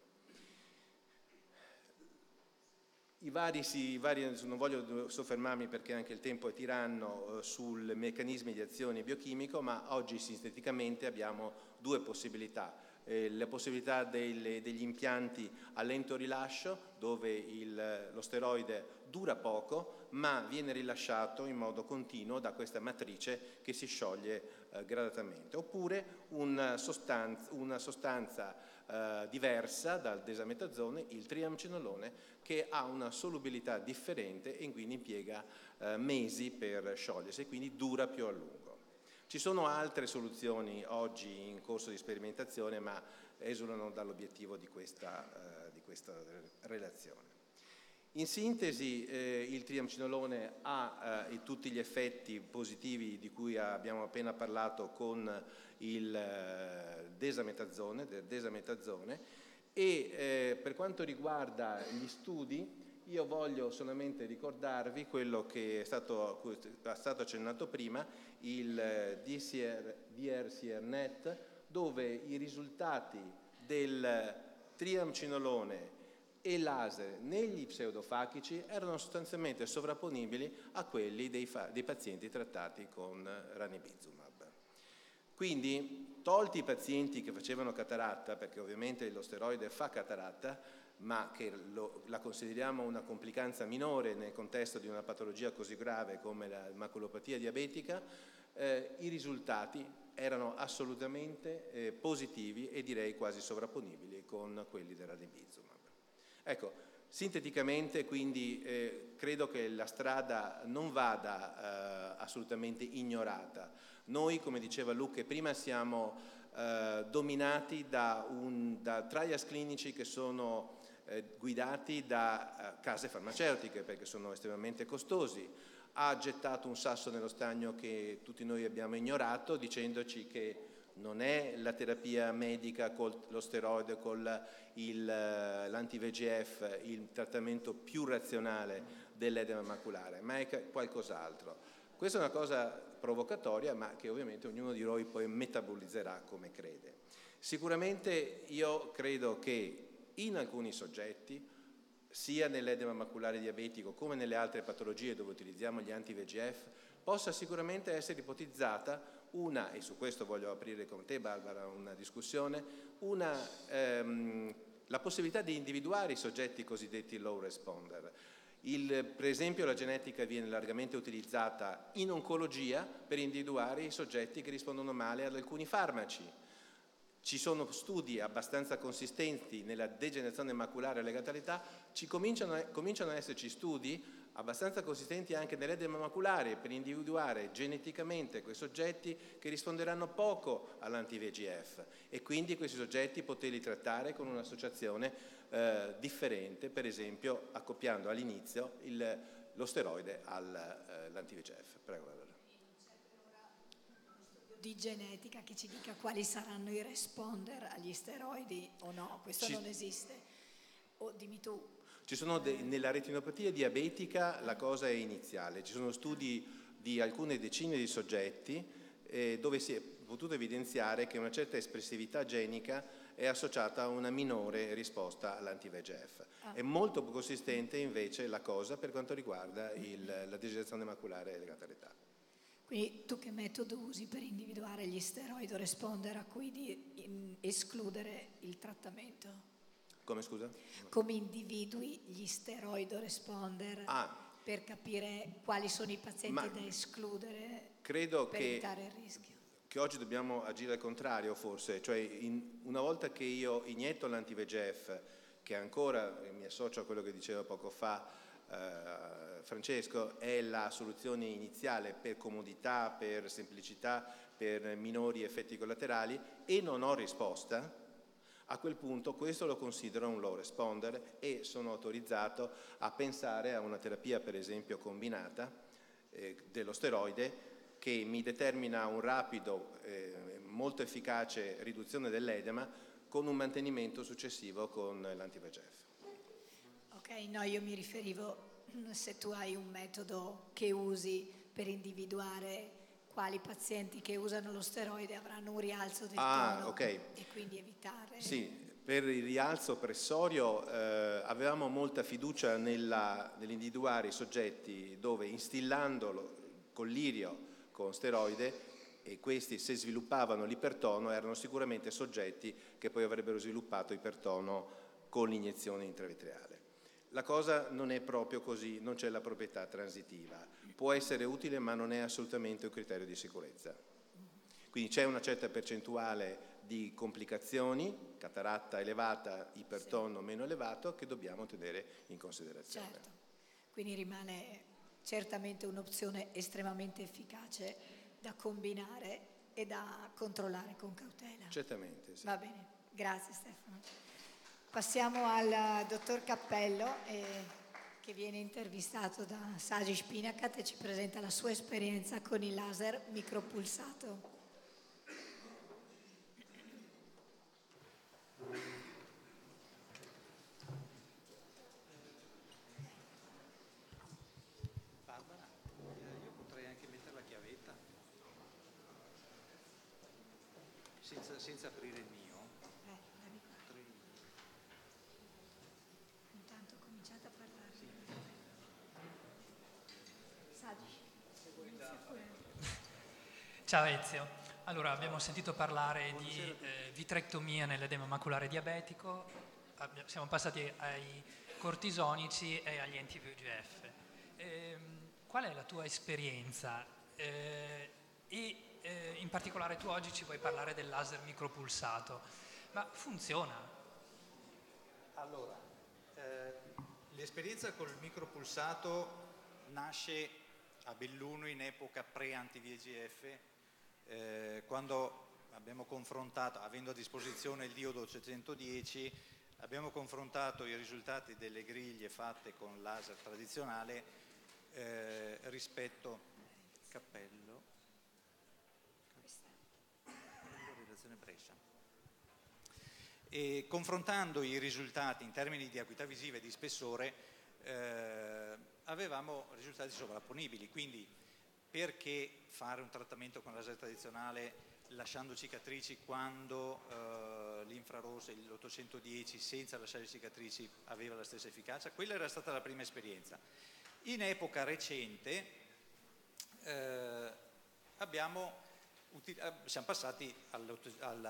Non voglio soffermarmi perché anche il tempo è tiranno sul meccanismi di azione biochimico, ma oggi sinteticamente abbiamo due possibilità. La possibilità degli impianti a lento rilascio, dove lo steroide dura poco ma viene rilasciato in modo continuo da questa matrice che si scioglie gradatamente, oppure una sostanza diversa dal desametasone, il triamcinolone, che ha una solubilità differente e quindi impiega mesi per sciogliersi, e quindi dura più a lungo. Ci sono altre soluzioni oggi in corso di sperimentazione, ma esulano dall'obiettivo di questa relazione. In sintesi, il triamcinolone ha tutti gli effetti positivi di cui abbiamo appena parlato con il desametasone, e per quanto riguarda gli studi, io voglio solamente ricordarvi quello che è stato accennato prima, il DRCR-Net, dove i risultati del triamcinolone e laser negli pseudofachici erano sostanzialmente sovrapponibili a quelli dei pazienti trattati con ranibizumab. Quindi, tolti i pazienti che facevano cataratta, perché ovviamente lo steroide fa cataratta, ma che la consideriamo una complicanza minore nel contesto di una patologia così grave come la maculopatia diabetica, i risultati erano assolutamente positivi e direi quasi sovrapponibili con quelli del ranibizumab. Ecco, sinteticamente quindi credo che la strada non vada assolutamente ignorata. Noi, come diceva Luca prima, siamo dominati da trials clinici che sono guidati da case farmaceutiche, perché sono estremamente costosi. Ha gettato un sasso nello stagno che tutti noi abbiamo ignorato, dicendoci che non è la terapia medica con lo steroide, con l'anti-VEGF, il trattamento più razionale dell'edema maculare, ma è qualcos'altro. Questa è una cosa provocatoria, ma che ovviamente ognuno di noi poi metabolizzerà come crede. Sicuramente io credo che in alcuni soggetti, sia nell'edema maculare diabetico come nelle altre patologie dove utilizziamo gli anti-VEGF, possa sicuramente essere ipotizzata una, e su questo voglio aprire con te Barbara una discussione, la possibilità di individuare i soggetti cosiddetti low responder. Per esempio la genetica viene largamente utilizzata in oncologia per individuare i soggetti che rispondono male ad alcuni farmaci. Ci sono studi abbastanza consistenti nella degenerazione maculare legata all'età, cominciano ad esserci studi abbastanza consistenti anche nell'edema maculare per individuare geneticamente quei soggetti che risponderanno poco all'anti-VEGF e quindi questi soggetti poterli trattare con un'associazione differente, per esempio accoppiando all'inizio lo steroide all'anti-VEGF. Prego, Barbara. Di genetica che ci dica quali saranno i responder agli steroidi o no, questo non esiste. O dimmi tu. Ci sono nella retinopatia diabetica la cosa è iniziale, ci sono studi di alcune decine di soggetti dove si è potuto evidenziare che una certa espressività genica è associata a una minore risposta all'anti-VEGF. È molto consistente invece la cosa per quanto riguarda la degenerazione maculare legata all'età. Quindi tu che metodo usi per individuare gli steroid responder a cui di escludere il trattamento? Come scusa? Come individui gli steroid responder per capire quali sono i pazienti da escludere per evitare il rischio? Che oggi dobbiamo agire al contrario forse, cioè una volta che io inietto l'anti-VEGF, che ancora, mi associo a quello che diceva poco fa Francesco, è la soluzione iniziale per comodità, per semplicità, per minori effetti collaterali e non ho risposta, a quel punto questo lo considero un low responder e sono autorizzato a pensare a una terapia per esempio combinata dello steroide che mi determina un rapido, molto efficace riduzione dell'edema con un mantenimento successivo con l'anti-VEGF. Ok, no, io mi riferivo se tu hai un metodo che usi per individuare quali pazienti che usano lo steroide avranno un rialzo del tono okay. E quindi evitare... Sì, per il rialzo pressorio avevamo molta fiducia nell'individuare i soggetti dove instillando collirio con steroide e questi se sviluppavano l'ipertono erano sicuramente soggetti che poi avrebbero sviluppato ipertono con l'iniezione intravetreale. La cosa non è proprio così, non c'è la proprietà transitiva. Può essere utile ma non è assolutamente un criterio di sicurezza. Quindi c'è una certa percentuale di complicazioni, cataratta elevata, ipertono meno elevato, che dobbiamo tenere in considerazione. Certo, quindi rimane certamente un'opzione estremamente efficace da combinare e da controllare con cautela. Certamente, sì. Va bene, grazie Stefano. Passiamo al dottor Cappello che viene intervistato da Sagi Spinacat e ci presenta la sua esperienza con il laser micropulsato. Barbara, io potrei anche mettere la chiavetta senza aprire il mio. Intanto cominciate a parlare. Sì. Sagi, inizia pure. Ciao Ezio, allora abbiamo sentito parlare di vitrectomia nell'edema maculare diabetico, siamo passati ai cortisonici e agli anti-VEGF. Qual è la tua esperienza? In particolare tu oggi ci vuoi parlare del laser micropulsato, ma funziona? Allora, l'esperienza col micropulsato nasce a Belluno in epoca pre-anti-VEGF, quando abbiamo confrontato, avendo a disposizione il diodo 810, abbiamo confrontato i risultati delle griglie fatte con laser tradizionale rispetto Cappello, relazione Brescia. E confrontando i risultati in termini di acuità visiva e di spessore avevamo risultati sovrapponibili, quindi perché fare un trattamento con laser tradizionale lasciando cicatrici quando l'infrarosso, l'810 senza lasciare cicatrici aveva la stessa efficacia? Quella era stata la prima esperienza. In epoca recente siamo passati al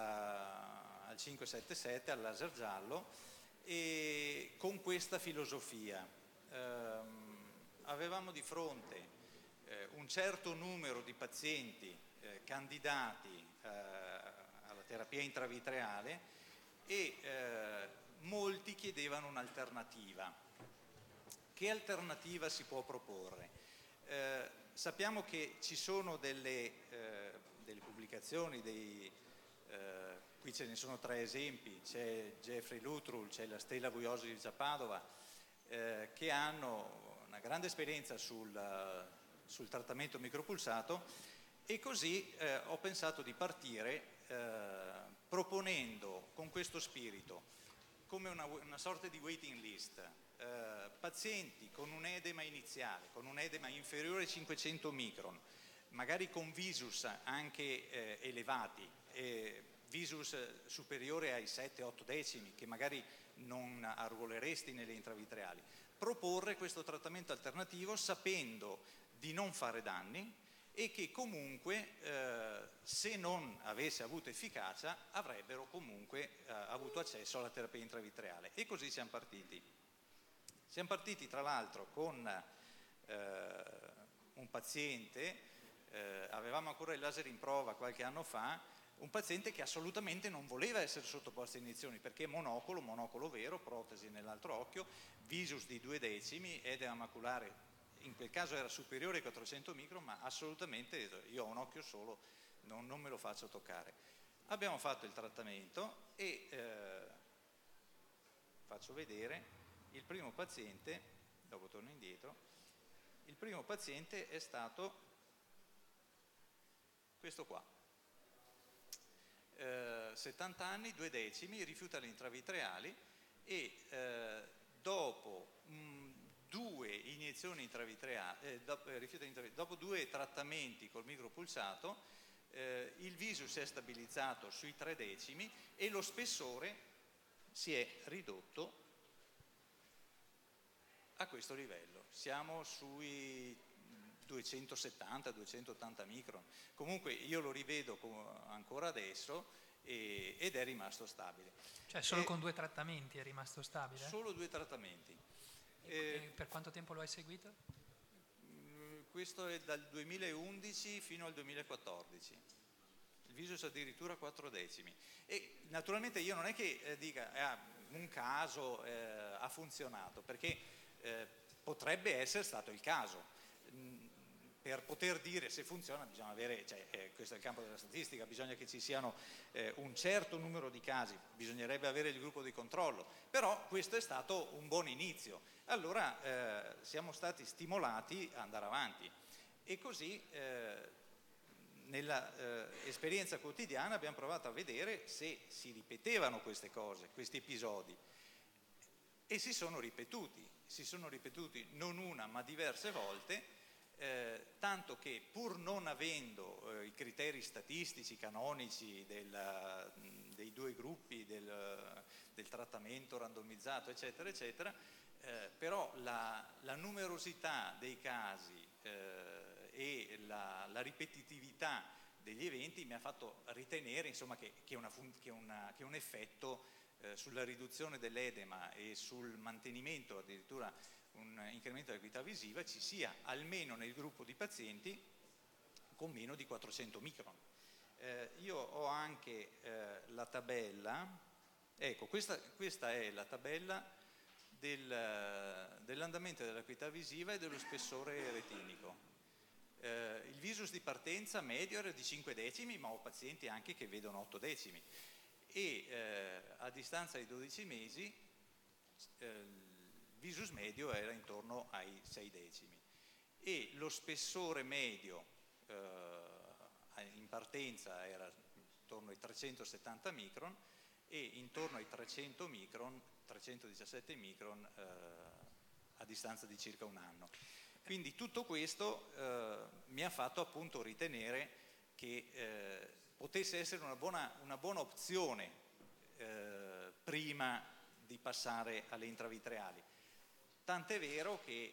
577, al laser giallo, e con questa filosofia avevamo di fronte un certo numero di pazienti candidati alla terapia intravitreale e molti chiedevano un'alternativa. Che alternativa si può proporre? Sappiamo che ci sono delle pubblicazioni, qui ce ne sono 3 esempi, c'è Jeffrey Luttrell, c'è la Stella Vujosovic a Padova, che hanno una grande esperienza sul trattamento micropulsato, e così ho pensato di partire proponendo con questo spirito, come una sorta di waiting list, pazienti con un edema iniziale, con un edema inferiore ai 500 micron, magari con visus anche elevati, visus superiore ai 7-8 decimi, che magari non arruoleresti nelle intravitreali. Proporre questo trattamento alternativo sapendo di non fare danni e che comunque se non avesse avuto efficacia avrebbero comunque avuto accesso alla terapia intravitreale. E così siamo partiti. Siamo partiti tra l'altro con un paziente, avevamo ancora il laser in prova qualche anno fa, un paziente che assolutamente non voleva essere sottoposto a iniezioni perché monocolo vero, protesi nell'altro occhio, visus di 2 decimi, edema maculare, in quel caso era superiore ai 400 micron, ma assolutamente io ho un occhio solo, non me lo faccio toccare. Abbiamo fatto il trattamento e faccio vedere il primo paziente, dopo torno indietro, il primo paziente è stato questo qua. 70 anni, 2 decimi, rifiuta le intravitreali e dopo 2 iniezioni intravitreali, dopo 2 trattamenti col micropulsato, il visus si è stabilizzato sui 3 decimi e lo spessore si è ridotto a questo livello. Siamo sui 270-280 micron. Comunque io lo rivedo ancora adesso ed è rimasto stabile. Cioè solo con 2 trattamenti è rimasto stabile? Solo 2 trattamenti. E per quanto tempo lo hai seguito? Questo è dal 2011 fino al 2014. Il visus addirittura 4 decimi. E naturalmente io non è che dica un caso ha funzionato, perché potrebbe essere stato il caso. Per poter dire se funziona bisogna avere, questo è il campo della statistica, bisogna che ci siano un certo numero di casi, bisognerebbe avere il gruppo di controllo, però questo è stato un buon inizio. Allora siamo stati stimolati ad andare avanti e così nella esperienza quotidiana abbiamo provato a vedere se si ripetevano queste cose, questi episodi, e si sono ripetuti non una ma diverse volte. Tanto che pur non avendo i criteri statistici canonici dei 2 gruppi del trattamento randomizzato eccetera eccetera, però la numerosità dei casi e la ripetitività degli eventi mi ha fatto ritenere insomma che un effetto sulla riduzione dell'edema e sul mantenimento, addirittura un incremento dell'acuità visiva, ci sia almeno nel gruppo di pazienti con meno di 400 micron. Io ho anche la tabella, ecco questa è la tabella dell'andamento dell'acuità visiva e dello spessore retinico. Il visus di partenza medio era di 5 decimi, ma ho pazienti anche che vedono 8 decimi e a distanza di 12 mesi il visus medio era intorno ai 6 decimi e lo spessore medio in partenza era intorno ai 370 micron e intorno ai 300 micron, 317 micron a distanza di circa un anno. Quindi tutto questo mi ha fatto appunto ritenere che potesse essere una buona opzione prima di passare alle intravitreali. Tant'è vero che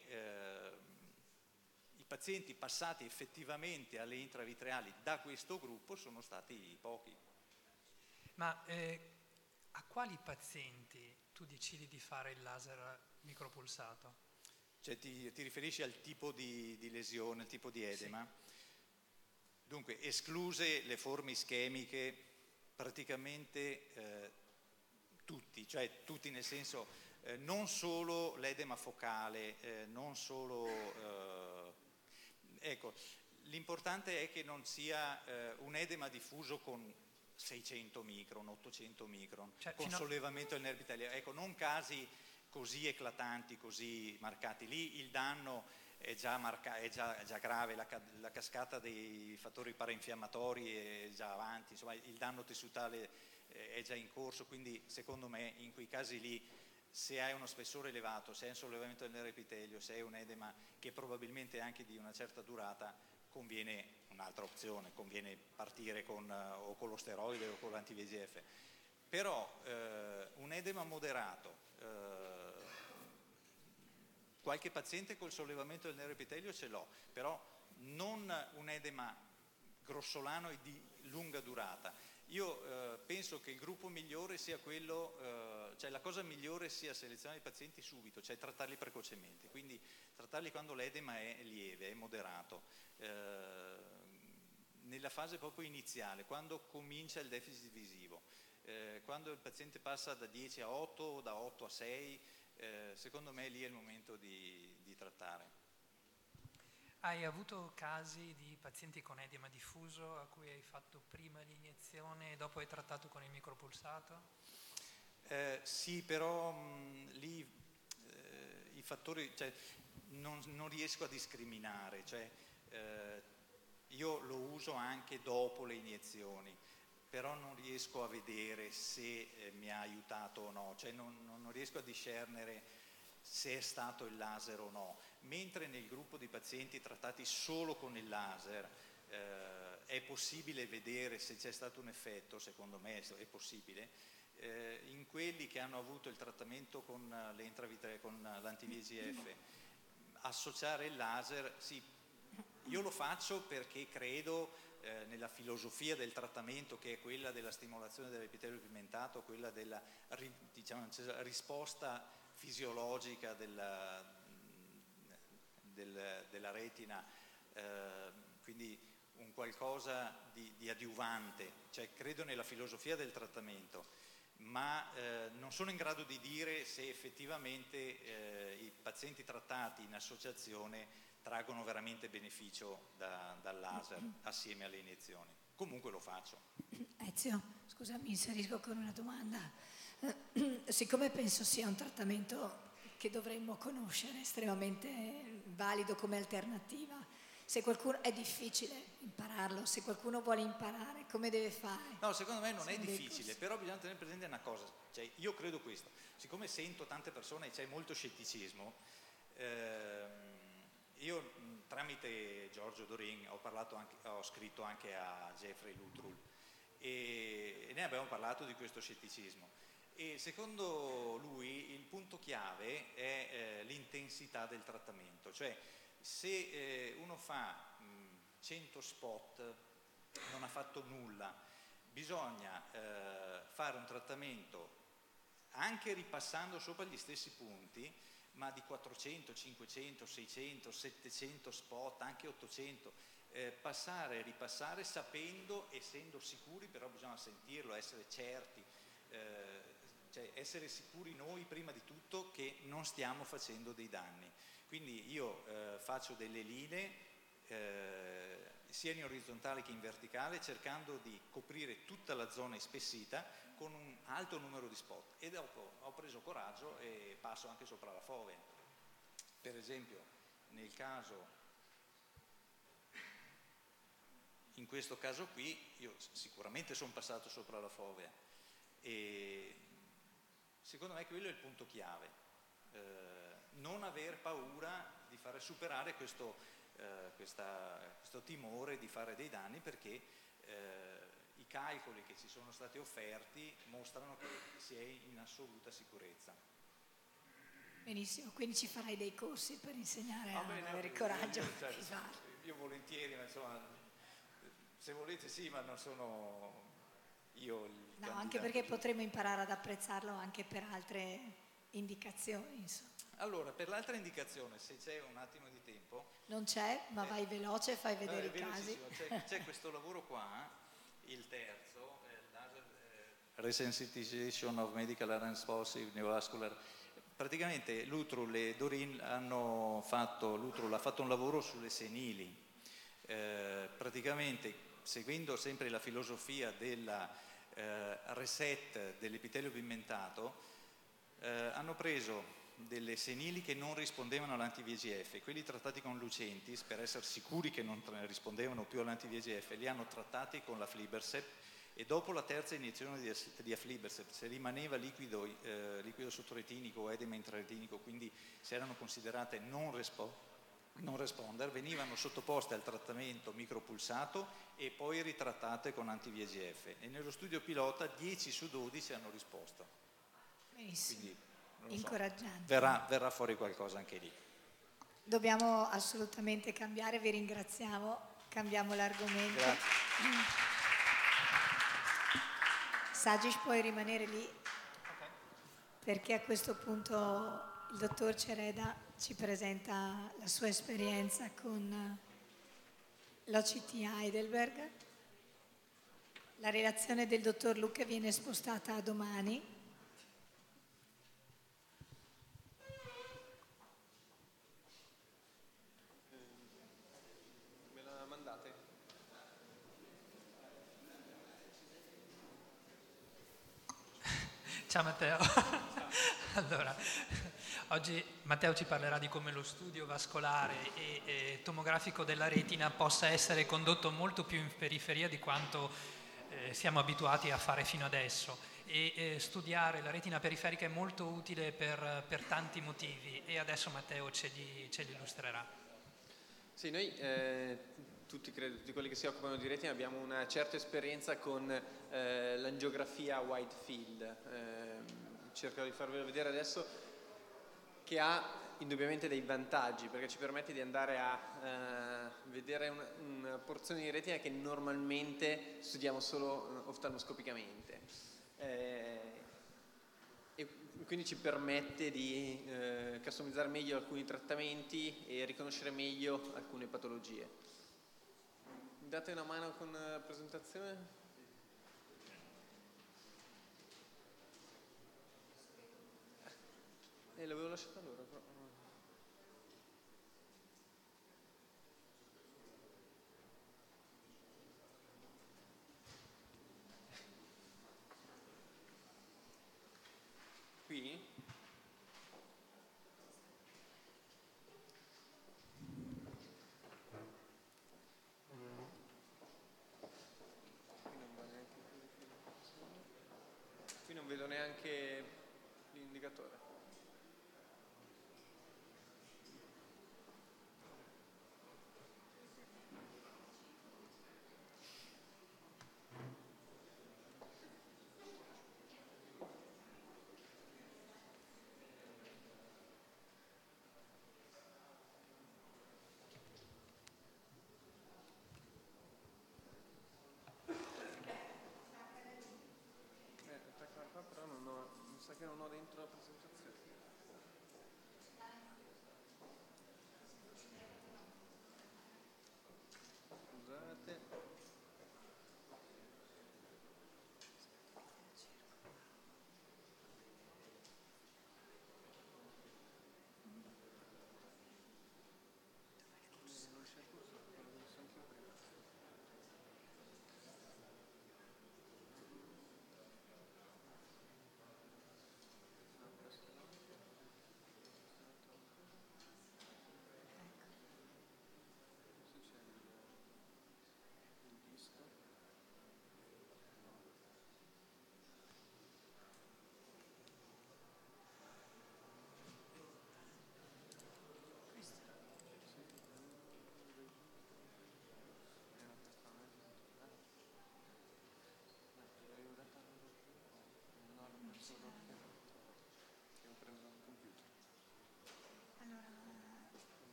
i pazienti passati effettivamente alle intravitreali da questo gruppo sono stati pochi. Ma a quali pazienti tu decidi di fare il laser micropulsato? Cioè ti riferisci al tipo di lesione, al tipo di edema? Sì. Dunque, escluse le forme ischemiche, praticamente tutti, cioè tutti nel senso non solo l'edema focale, non solo... ecco, l'importante è che non sia un edema diffuso con 600 micron, 800 micron, cioè, con sollevamento del nervo epiteliale. Ecco, non casi così eclatanti, così marcati. Lì il danno è già grave, la cascata dei fattori parainfiammatori è già avanti, insomma il danno tessutale è già in corso, quindi secondo me in quei casi lì, se hai uno spessore elevato, se hai un sollevamento del nervo epitelio, se hai un edema che probabilmente è anche di una certa durata, conviene un'altra opzione, conviene partire o con lo steroide o con l'anti-VEGF. Però un edema moderato, qualche paziente col sollevamento del nervo epitelio ce l'ho, però non un edema grossolano e di lunga durata. Io penso che il gruppo migliore sia quello, cioè la cosa migliore sia selezionare i pazienti subito, cioè trattarli precocemente, quindi trattarli quando l'edema è lieve, è moderato, nella fase proprio iniziale, quando comincia il deficit visivo, quando il paziente passa da 10 a 8 o da 8 a 6, secondo me lì è il momento di trattare. Hai avuto casi di pazienti con edema diffuso a cui hai fatto prima l'iniezione e dopo hai trattato con il micropulsato? Sì, però lì i fattori, cioè, non riesco a discriminare, cioè, io lo uso anche dopo le iniezioni, però non riesco a vedere se mi ha aiutato o no, cioè non riesco a discernere se è stato il laser o no, mentre nel gruppo di pazienti trattati solo con il laser è possibile vedere se c'è stato un effetto, secondo me è possibile, in quelli che hanno avuto il trattamento con l'anti-VEGF, associare il laser, sì, io lo faccio perché credo nella filosofia del trattamento, che è quella della stimolazione dell'epitelio pigmentato, quella della risposta fisiologica della retina, quindi un qualcosa di adiuvante, cioè credo nella filosofia del trattamento, ma non sono in grado di dire se effettivamente i pazienti trattati in associazione traggono veramente beneficio dal laser assieme alle iniezioni. Comunque lo faccio. Ezio, scusa, mi inserisco con una domanda. Siccome penso sia un trattamento che dovremmo conoscere, estremamente valido come alternativa, se qualcuno è difficile impararlo, se qualcuno vuole imparare, come deve fare? No, secondo me non è difficile, però bisogna tenere presente una cosa, cioè io credo questo, siccome sento tante persone e c'è molto scetticismo, io tramite Giorgio Dorin ho scritto anche a Jeffrey Luttrell e ne abbiamo parlato di questo scetticismo e secondo lui il punto chiave è l'intensità del trattamento, cioè se uno fa 100 spot non ha fatto nulla, bisogna fare un trattamento anche ripassando sopra gli stessi punti, ma di 400, 500, 600, 700 spot, anche 800, passare e ripassare sapendo, essendo sicuri, però bisogna sentirlo, essere certi, cioè essere sicuri noi prima di tutto che non stiamo facendo dei danni. Quindi io faccio delle linee sia in orizzontale che in verticale, cercando di coprire tutta la zona ispessita con un alto numero di spot, e dopo ho preso coraggio e passo anche sopra la fovea. Per esempio, in questo caso qui, io sicuramente sono passato sopra la fovea e secondo me quello è il punto chiave. non aver paura di fare superare questo timore di fare dei danni, perché i calcoli che ci sono stati offerti mostrano che si è in assoluta sicurezza. Benissimo, quindi ci farai dei corsi per insegnare a avere il coraggio di farlo. Io volentieri, ma insomma, se volete sì, ma non sono io il candidato. Anche perché potremo imparare ad apprezzarlo anche per altre indicazioni, insomma. Allora, per l'altra indicazione, se c'è un attimo di tempo... Non c'è, ma vai veloce, fai vedere i casi. C'è questo lavoro qua, il terzo, Resensitization of Medical and Responsive Neovascular. Praticamente l'Utrul e Dorin l'ha fatto un lavoro sulle senili. Praticamente, seguendo sempre la filosofia della reset dell'epitelio pigmentato, hanno preso delle senili che non rispondevano all'anti-VEGF, quelli trattati con Lucentis per essere sicuri che non rispondevano più all'anti-VEGF, li hanno trattati con la Aflibercept, e dopo la terza iniezione di Aflibercept, se rimaneva liquido sottoretinico o edema intraretinico, quindi se erano considerate non responder, venivano sottoposte al trattamento micropulsato e poi ritrattate con anti-VEGF, e nello studio pilota 10 su 12 hanno risposto. Benissimo. Quindi, incoraggiante. Verrà fuori qualcosa anche lì. Dobbiamo assolutamente cambiare, vi ringraziamo, cambiamo l'argomento. Grazie. Sagic, puoi rimanere lì, perché a questo punto il dottor Cereda ci presenta la sua esperienza con l'OCT Heidelberg. La relazione del dottor Lucca viene spostata a domani. Ciao Matteo. Allora, oggi Matteo ci parlerà di come lo studio vascolare e tomografico della retina possa essere condotto molto più in periferia di quanto siamo abituati a fare fino adesso, e studiare la retina periferica è molto utile per tanti motivi, e adesso Matteo ce li illustrerà. Sì, noi tutti quelli che si occupano di retina abbiamo una certa esperienza con l'angiografia wide field. Cercherò di farvelo vedere adesso, che ha indubbiamente dei vantaggi, perché ci permette di andare a vedere una porzione di retina che normalmente studiamo solo oftalmoscopicamente, e quindi ci permette di customizzare meglio alcuni trattamenti e riconoscere meglio alcune patologie. Mi date una mano con la presentazione? L'avevo lasciata allora, però. Qui? Qui non vedo neanche l'indicatore. Però non sa che non ho dentro la presentazione. Scusate.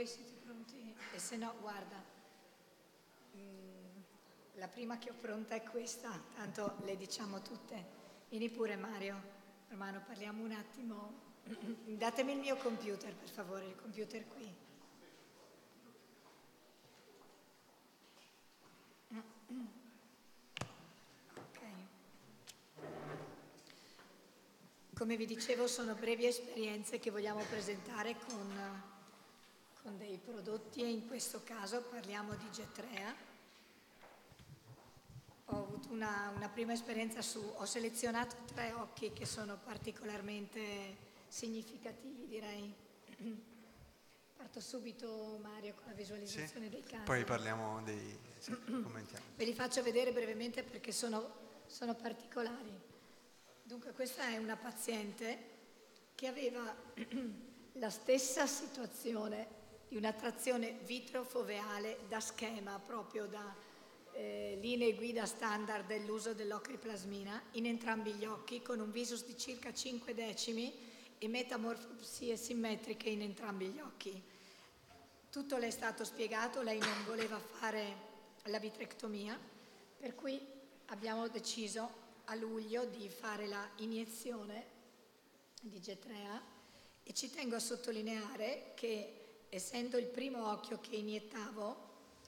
voi siete pronti? E se no, guarda, la prima che ho pronta è questa, tanto le diciamo tutte. Vieni pure Mario, Romano, parliamo un attimo. Datemi il mio computer, per favore, il computer qui. Come vi dicevo, sono brevi esperienze che vogliamo presentare con dei prodotti e in questo caso parliamo di Getrea. Ho avuto una prima esperienza ho selezionato 3 occhi che sono particolarmente significativi, direi. Parto subito, Mario, con la visualizzazione dei casi. Poi parliamo commentiamo. Ve li faccio vedere brevemente perché sono particolari. Dunque, questa è una paziente che aveva la stessa situazione di una trazione vitrofoveale da schema, proprio da linee guida standard dell'uso dell'ochriplasmina in entrambi gli occhi, con un visus di circa 5 decimi e metamorfosie simmetriche in entrambi gli occhi. Tutto le è stato spiegato, lei non voleva fare la vitrectomia, per cui abbiamo deciso a luglio di fare la iniezione di Getrea e ci tengo a sottolineare che, essendo il primo occhio che iniettavo,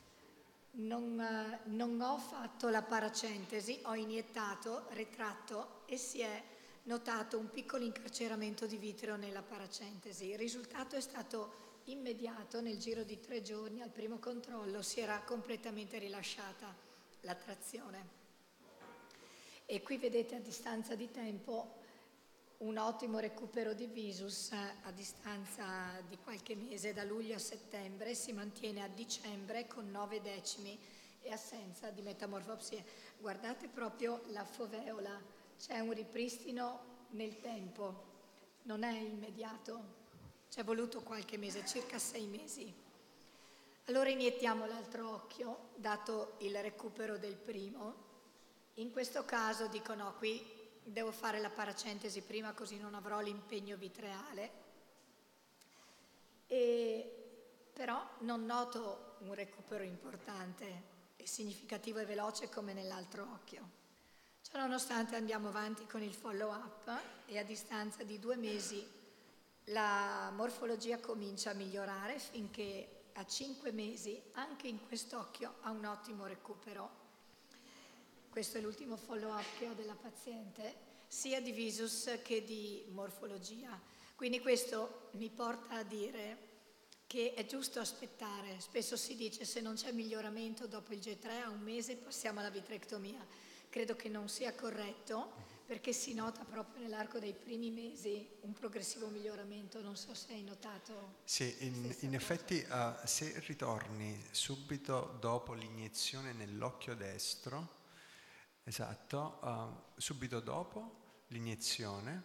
non ho fatto la paracentesi, ho iniettato, ritratto e si è notato un piccolo incarceramento di vitreo nella paracentesi. Il risultato è stato immediato, nel giro di 3 giorni al primo controllo si era completamente rilasciata la trazione. E qui vedete a distanza di tempo un ottimo recupero di visus a distanza di qualche mese, da luglio a settembre, si mantiene a dicembre con 9 decimi e assenza di metamorfosie. Guardate proprio la foveola, c'è un ripristino nel tempo, non è immediato, ci è voluto qualche mese, circa 6 mesi. Allora iniettiamo l'altro occhio, dato il recupero del primo. In questo caso dico no, qui devo fare la paracentesi prima così non avrò l'impegno vitreale, però non noto un recupero importante e significativo e veloce come nell'altro occhio. Ciononostante andiamo avanti con il follow up e a distanza di 2 mesi la morfologia comincia a migliorare finché a 5 mesi anche in quest'occhio ha un ottimo recupero. Questo è l'ultimo follow-up che ho della paziente, sia di visus che di morfologia. Quindi questo mi porta a dire che è giusto aspettare. Spesso si dice se non c'è miglioramento dopo il G3 a 1 mese passiamo alla vitrectomia. Credo che non sia corretto perché si nota proprio nell'arco dei primi mesi un progressivo miglioramento. Non so se hai notato. Sì, in effetti se ritorni subito dopo l'iniezione nell'occhio destro, esatto, subito dopo l'iniezione,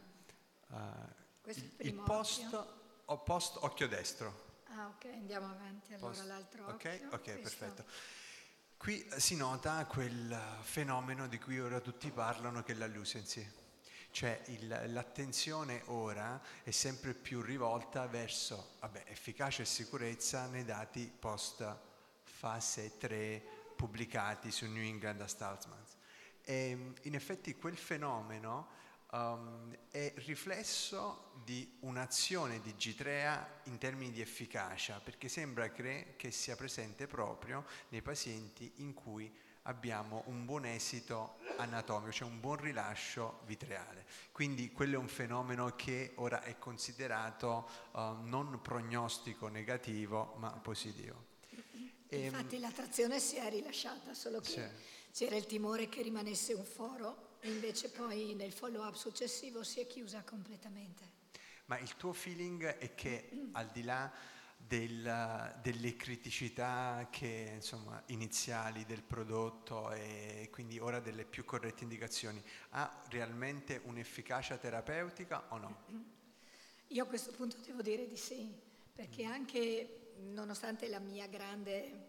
il post occhio destro. Ah, ok, andiamo avanti allora l'altro occhio. Ok, perfetto. Qui si nota quel fenomeno di cui ora tutti parlano, che è la lucency. Cioè l'attenzione ora è sempre più rivolta verso efficacia e sicurezza nei dati post fase 3 pubblicati su New England Athletes. E in effetti quel fenomeno è riflesso di un'azione di G3A in termini di efficacia, perché sembra che sia presente proprio nei pazienti in cui abbiamo un buon esito anatomico, cioè un buon rilascio vitreale. Quindi quello è un fenomeno che ora è considerato non prognostico negativo ma positivo. Infatti la trazione si è rilasciata, solo che c'era il timore che rimanesse un foro, e invece poi nel follow-up successivo si è chiusa completamente. Ma il tuo feeling è che al di là delle criticità che, insomma, iniziali del prodotto e quindi ora delle più corrette indicazioni, ha realmente un'efficacia terapeutica o no? Io a questo punto devo dire di sì, perché anche nonostante la mia grande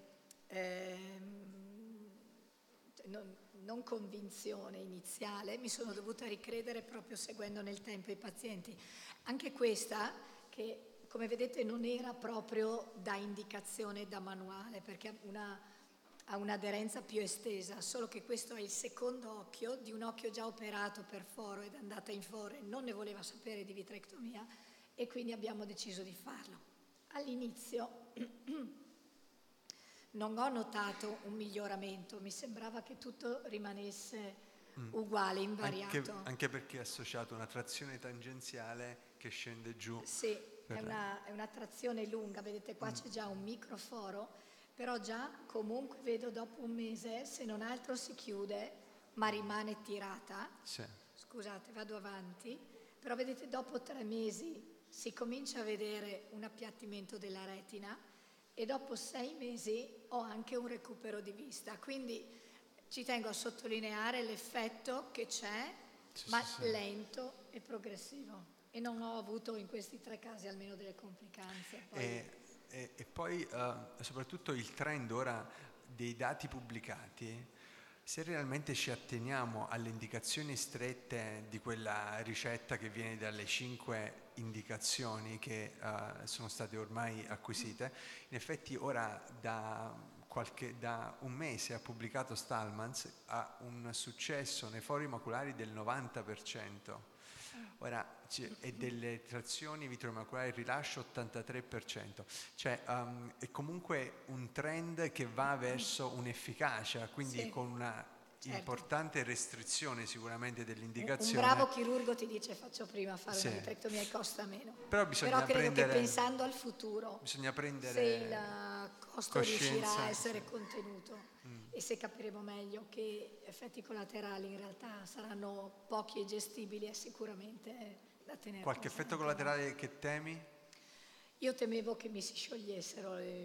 non convinzione iniziale, mi sono dovuta ricredere proprio seguendo nel tempo i pazienti. Anche questa, che come vedete non era proprio da indicazione da manuale, perché ha un'aderenza più estesa, solo che questo è il secondo occhio di un occhio già operato per foro ed è andata in foro e non ne voleva sapere di vitrectomia, e quindi abbiamo deciso di farlo. All'inizio non ho notato un miglioramento, mi sembrava che tutto rimanesse uguale, invariato. Anche perché è associato a una trazione tangenziale che scende giù. Sì, è una trazione lunga, vedete qua c'è già un microforo, però già comunque vedo dopo un mese, se non altro si chiude, ma rimane tirata. Sì. Scusate, vado avanti, però vedete dopo 3 mesi si comincia a vedere un appiattimento della retina e dopo 6 mesi ho anche un recupero di vista, quindi ci tengo a sottolineare l'effetto che c'è, ma lento e progressivo, e non ho avuto in questi 3 casi almeno delle complicanze. E poi soprattutto il trend ora dei dati pubblicati, se realmente ci atteniamo alle indicazioni strette di quella ricetta che viene dalle 5 indicazioni che sono state ormai acquisite, in effetti ora da un mese ha pubblicato Stallmans, ha un successo nei fori maculari del 90%. Ora, e delle trazioni vitreo-maculari il rilascio 83%, cioè è comunque un trend che va verso un'efficacia, quindi con una importante restrizione sicuramente dell'indicazione. Un bravo chirurgo ti dice faccio prima fare una vitrectomia e costa meno, però credo che pensando al futuro, bisogna prendere se il costo riuscirà a essere contenuto e se capiremo meglio che effetti collaterali in realtà saranno pochi e gestibili, è sicuramente da tenere. Qualche effetto collaterale che temi? Io temevo che mi si sciogliessero le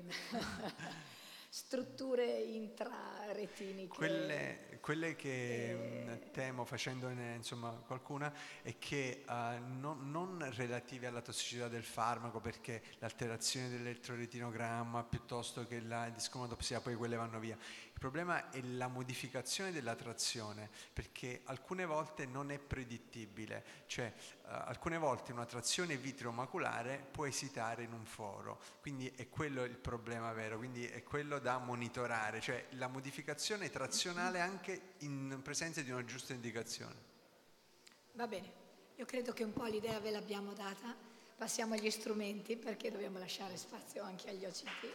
strutture intraretiniche. Quelle che temo, facendone insomma qualcuna, è che non relative alla tossicità del farmaco, perché l'alterazione dell'elettroretinogramma piuttosto che la discomatopsia, poi quelle vanno via. Il problema è la modificazione della trazione, perché alcune volte non è predittibile, cioè alcune volte una trazione vitreo-maculare può esitare in un foro, quindi è quello il problema vero, quindi è quello da monitorare, cioè la modificazione trazionale anche in presenza di una giusta indicazione. Va bene, io credo che un po' l'idea ve l'abbiamo data, passiamo agli strumenti perché dobbiamo lasciare spazio anche agli OCT.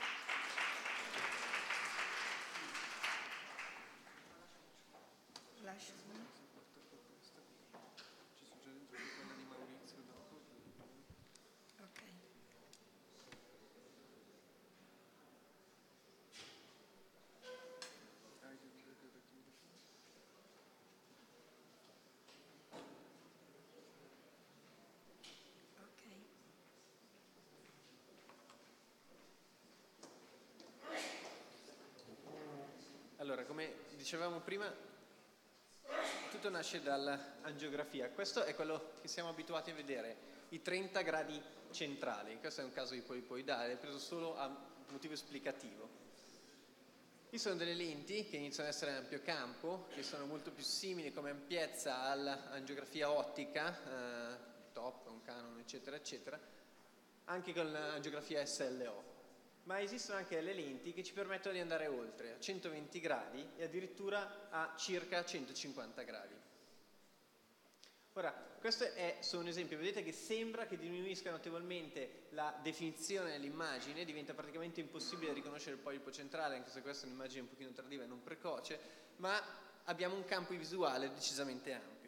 Allora, come dicevamo prima, tutto nasce dall'angiografia. Questo è quello che siamo abituati a vedere, i 30 gradi centrali. Questo è un caso di polipoidale, preso solo a motivo esplicativo. Qui sono delle lenti che iniziano ad essere in ampio campo, che sono molto più simili come ampiezza all'angiografia ottica, top, un Canon, eccetera, eccetera, anche con l'angiografia SLO. Ma esistono anche delle lenti che ci permettono di andare oltre, a 120 gradi e addirittura a circa 150 gradi. Ora, questo è solo un esempio, vedete che sembra che diminuisca notevolmente la definizione dell'immagine, diventa praticamente impossibile riconoscere il polipo centrale, anche se questa è un'immagine un pochino tardiva e non precoce, ma abbiamo un campo visuale decisamente ampio.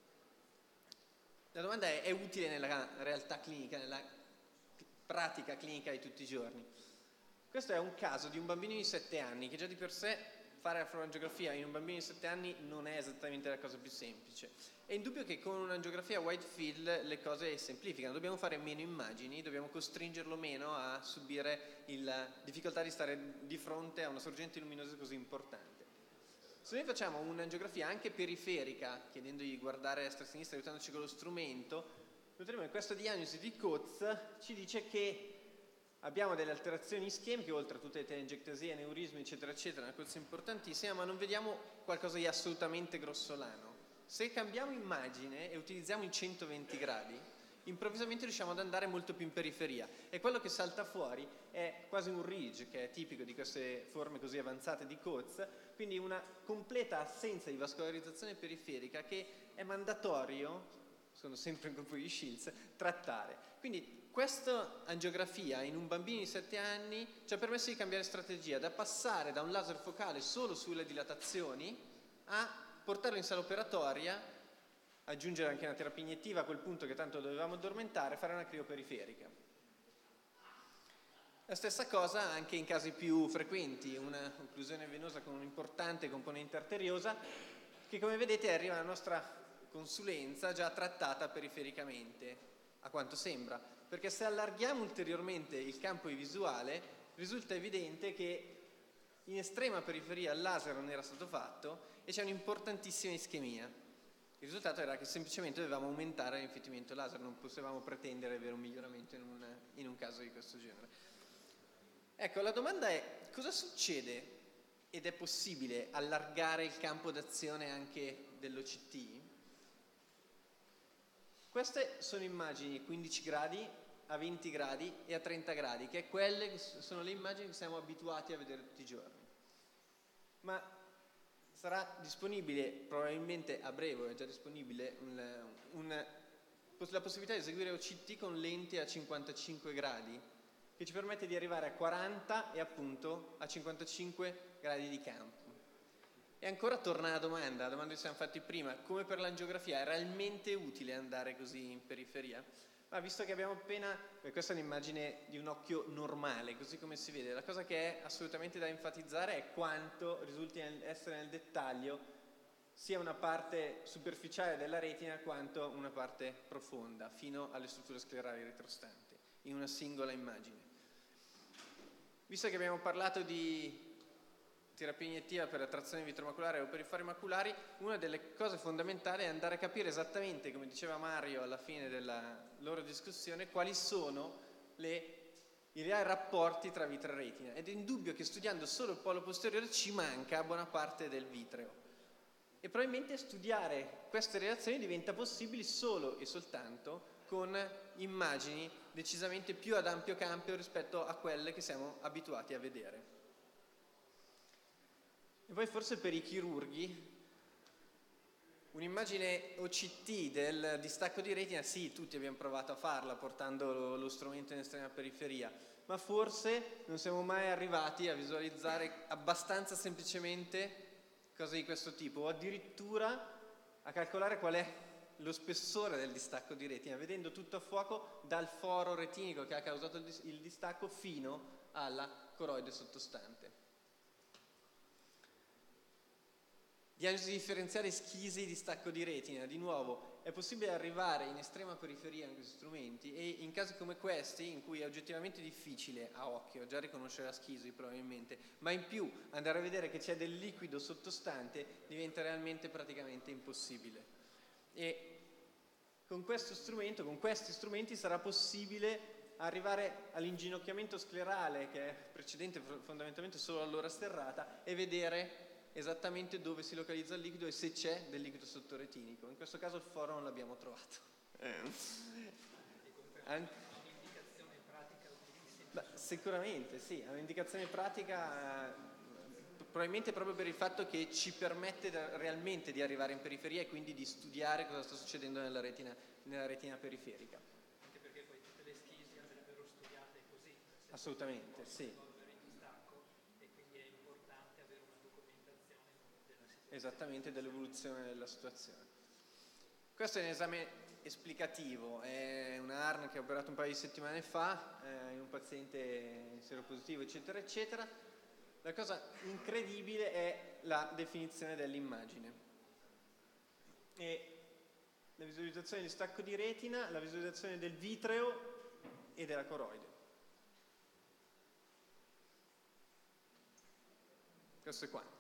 La domanda è utile nella realtà clinica, nella pratica clinica di tutti i giorni? Questo è un caso di un bambino di 7 anni che già di per sé fare la fluorangiografia in un bambino di 7 anni non è esattamente la cosa più semplice. È indubbio che con un'angiografia wide field le cose semplificano, dobbiamo fare meno immagini, dobbiamo costringerlo meno a subire la difficoltà di stare di fronte a una sorgente luminosa così importante. Se noi facciamo un'angiografia anche periferica, chiedendogli di guardare a destra e a sinistra, aiutandoci con lo strumento, noteremo che questa diagnosi di Coates ci dice che abbiamo delle alterazioni ischemiche, oltre a tutte le telangiectasie, aneurismi, eccetera, eccetera, una cosa importantissima, ma non vediamo qualcosa di assolutamente grossolano. Se cambiamo immagine e utilizziamo i 120 gradi, improvvisamente riusciamo ad andare molto più in periferia. E quello che salta fuori è quasi un ridge, che è tipico di queste forme così avanzate di Coates, quindi una completa assenza di vascolarizzazione periferica che è mandatorio, sono sempre in gruppo di Shields, trattare. Quindi questa angiografia in un bambino di 7 anni ci ha permesso di cambiare strategia, da passare da un laser focale solo sulle dilatazioni a portarlo in sala operatoria, aggiungere anche una terapia iniettiva a quel punto che tanto dovevamo addormentare, fare una crioperiferica. La stessa cosa anche in casi più frequenti, una occlusione venosa con un'importante componente arteriosa che, come vedete, arriva alla nostra consulenza già trattata perifericamente, a quanto sembra, perché se allarghiamo ulteriormente il campo visuale risulta evidente che in estrema periferia il laser non era stato fatto e c'è un'importantissima ischemia. Il risultato era che semplicemente dovevamo aumentare l'infettimento laser, non potevamo pretendere di avere un miglioramento in un caso di questo genere. Ecco, la domanda è: cosa succede ed è possibile allargare il campo d'azione anche dell'OCT? Queste sono immagini a 15 gradi, a 20 gradi e a 30 gradi, che sono le immagini che siamo abituati a vedere tutti i giorni. Ma sarà disponibile, probabilmente a breve è già disponibile, la possibilità di eseguire OCT con lenti a 55 gradi, che ci permette di arrivare a 40 e appunto a 55 gradi di campo. E ancora torna la domanda che ci siamo fatti prima: come per l'angiografia è realmente utile andare così in periferia? Ma visto che abbiamo appena, questa è un'immagine di un occhio normale, così come si vede, la cosa che è assolutamente da enfatizzare è quanto risulti essere nel dettaglio sia una parte superficiale della retina quanto una parte profonda, fino alle strutture sclerali retrostanti, in una singola immagine. Visto che abbiamo parlato di terapia iniettiva per la trazione vitromaculare o per i fari maculari, una delle cose fondamentali è andare a capire esattamente, come diceva Mario alla fine della loro discussione, quali sono i reali rapporti tra vitro e retina. Ed è indubbio che studiando solo il polo posteriore ci manca buona parte del vitreo. E probabilmente studiare queste relazioni diventa possibile solo e soltanto con immagini decisamente più ad ampio campo rispetto a quelle che siamo abituati a vedere. E poi forse per i chirurghi un'immagine OCT del distacco di retina, sì, tutti abbiamo provato a farla portando lo strumento in estrema periferia, ma forse non siamo mai arrivati a visualizzare abbastanza semplicemente cose di questo tipo, o addirittura a calcolare qual è lo spessore del distacco di retina, vedendo tutto a fuoco dal foro retinico che ha causato il distacco fino alla coroide sottostante. Diagnosi differenziale schisi di stacco di retina, di nuovo, è possibile arrivare in estrema periferia in questi strumenti e in casi come questi, in cui è oggettivamente difficile a occhio già riconoscere la schisi probabilmente, ma in più andare a vedere che c'è del liquido sottostante diventa realmente praticamente impossibile. E con questo strumento, con questi strumenti sarà possibile arrivare all'inginocchiamento sclerale, che è precedente fondamentalmente solo all'ora sterrata, e vedere esattamente dove si localizza il liquido e se c'è del liquido sottoretinico. In questo caso il foro non l'abbiamo trovato. Sicuramente sì, è un'indicazione pratica, probabilmente proprio per il fatto che ci permette realmente di arrivare in periferia e quindi di studiare cosa sta succedendo nella retina periferica. Anche perché poi tutte le schisi andrebbero studiate così. Assolutamente, sì. Esattamente, dell'evoluzione della situazione. Questo è un esame esplicativo, è una ARN che ho operato un paio di settimane fa in un paziente seropositivo eccetera eccetera. La cosa incredibile è la definizione dell'immagine e la visualizzazione di stacco di retina, la visualizzazione del vitreo e della coroide. Questo è quanto.